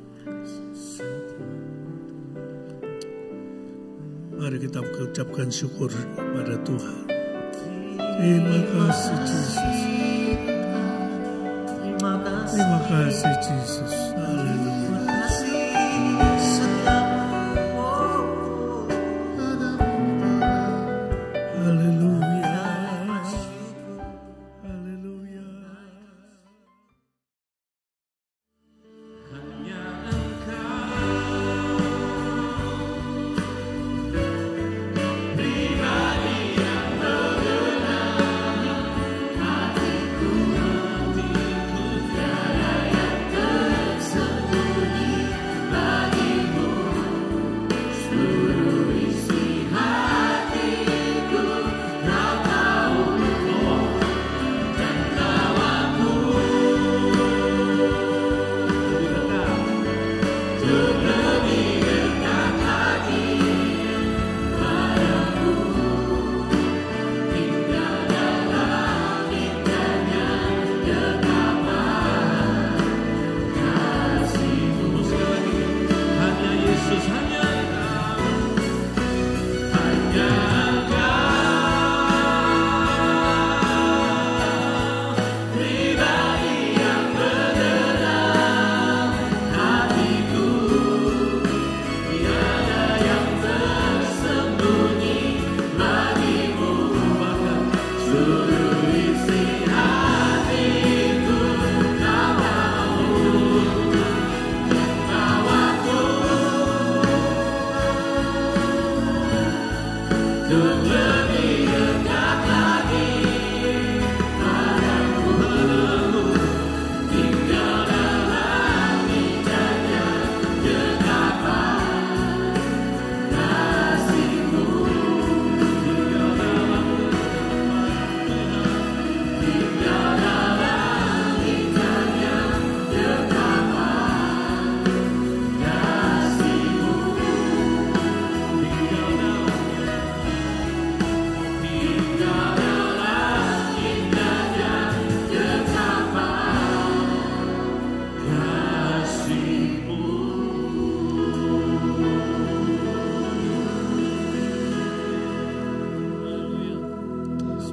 Mari kita ucapkan syukur kepada Tuhan. Terima kasih Yesus. Terima kasih Yesus. Haleluya. Haleluya. Haleluya. Hanya Engkau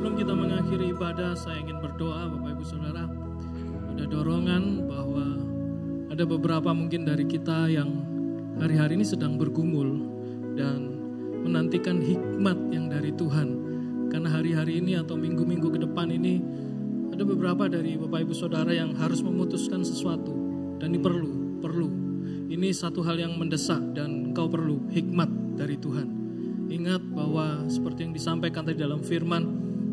sebelum kita mengakhiri ibadah, saya ingin berdoa Bapak Ibu Saudara. Ada dorongan bahwa ada beberapa mungkin dari kita yang hari-hari ini sedang bergumul dan menantikan hikmat yang dari Tuhan. Karena hari-hari ini atau minggu-minggu ke depan ini ada beberapa dari Bapak Ibu Saudara yang harus memutuskan sesuatu. Dan ini perlu, perlu. Ini satu hal yang mendesak dan engkau perlu hikmat dari Tuhan. Ingat bahwa seperti yang disampaikan tadi dalam firman,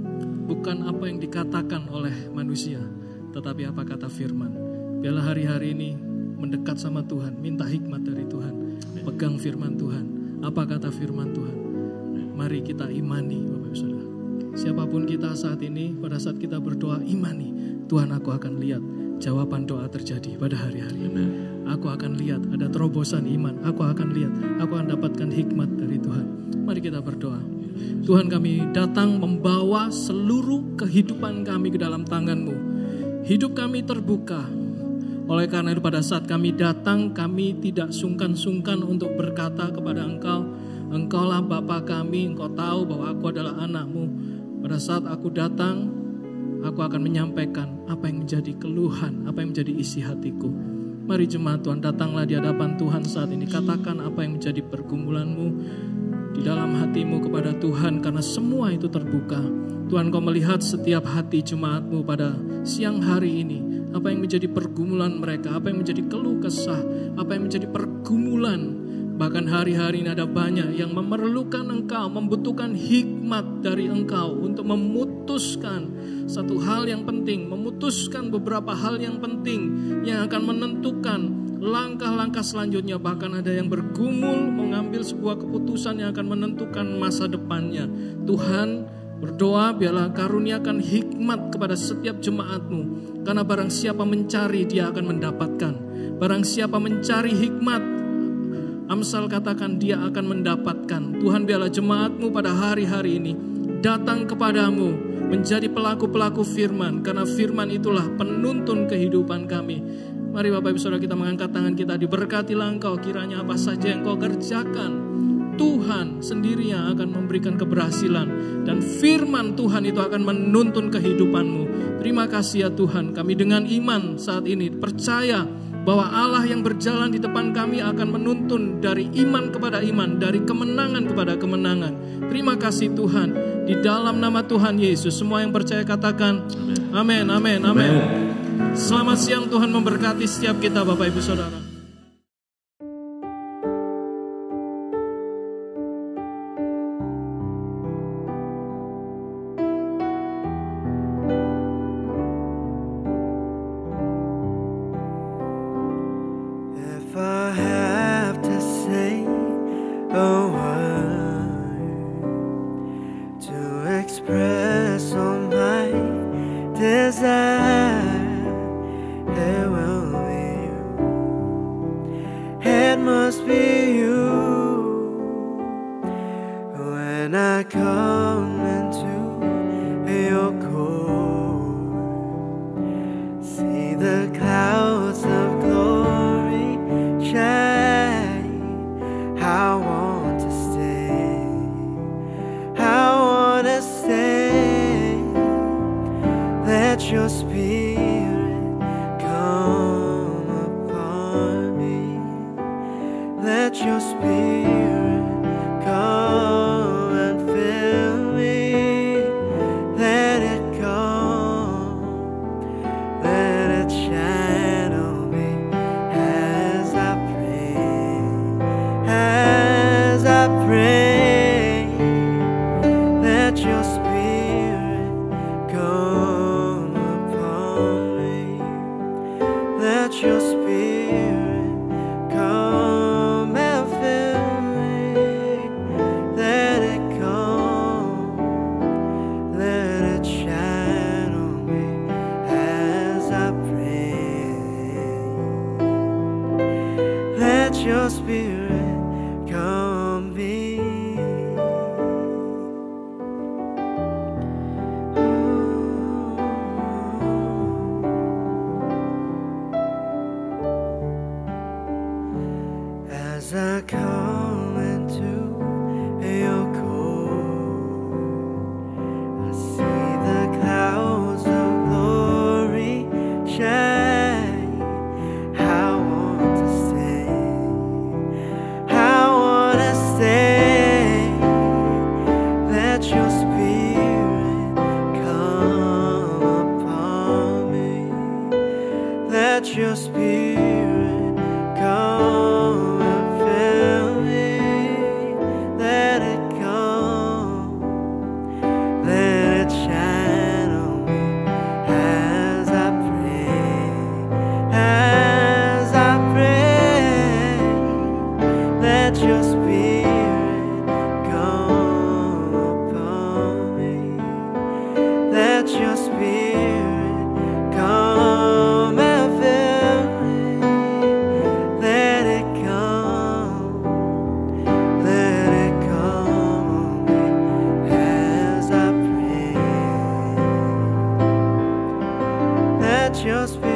bukan apa yang dikatakan oleh manusia, tetapi apa kata firman. Biarlah hari-hari ini mendekat sama Tuhan, minta hikmat dari Tuhan, pegang firman Tuhan. Apa kata firman Tuhan? Mari kita imani Bapak Ibu Saudara. Siapapun kita saat ini, pada saat kita berdoa, imani Tuhan, aku akan lihat jawaban doa terjadi pada hari-hari ini. Aku akan lihat ada terobosan iman. Aku akan lihat, aku akan dapatkan hikmat dari Tuhan. Mari kita berdoa. Tuhan, kami datang membawa seluruh kehidupan kami ke dalam tangan-Mu. Hidup kami terbuka. Oleh karena itu pada saat kami datang, kami tidak sungkan-sungkan untuk berkata kepada Engkau, Engkaulah Bapa kami, Engkau tahu bahwa aku adalah anak-Mu. Pada saat aku datang, aku akan menyampaikan apa yang menjadi keluhan, apa yang menjadi isi hatiku. Mari jemaat Tuhan, datanglah di hadapan Tuhan saat ini. Katakan apa yang menjadi pergumulan-Mu di dalam hatimu kepada Tuhan, karena semua itu terbuka. Tuhan, Kau melihat setiap hati jemaat-Mu pada siang hari ini. Apa yang menjadi pergumulan mereka, apa yang menjadi keluh kesah, apa yang menjadi pergumulan. Bahkan hari-hari ini ada banyak yang memerlukan Engkau, membutuhkan hikmat dari Engkau untuk memutuskan satu hal yang penting, memutuskan beberapa hal yang penting yang akan menentukan langkah-langkah selanjutnya. Bahkan ada yang bergumul mengambil sebuah keputusan yang akan menentukan masa depannya. Tuhan, berdoa biarlah karuniakan hikmat kepada setiap jemaat-Mu. Karena barang siapa mencari, dia akan mendapatkan. Barang siapa mencari hikmat, Amsal katakan dia akan mendapatkan. Tuhan, biarlah jemaat-Mu pada hari-hari ini datang kepadamu menjadi pelaku-pelaku firman. Karena firman itulah penuntun kehidupan kami. Mari Bapak Ibu Saudara, kita mengangkat tangan kita. Diberkatilah Engkau, kiranya apa saja yang Kau kerjakan, Tuhan sendiri yang akan memberikan keberhasilan. Dan firman Tuhan itu akan menuntun kehidupan-Mu. Terima kasih ya Tuhan, kami dengan iman saat ini percaya bahwa Allah yang berjalan di depan kami akan menuntun dari iman kepada iman, dari kemenangan kepada kemenangan. Terima kasih Tuhan. Di dalam nama Tuhan Yesus, semua yang percaya katakan amin, amin, amin. Selamat siang, Tuhan memberkati setiap kita Bapak Ibu Saudara. Your spirit come upon Spirit.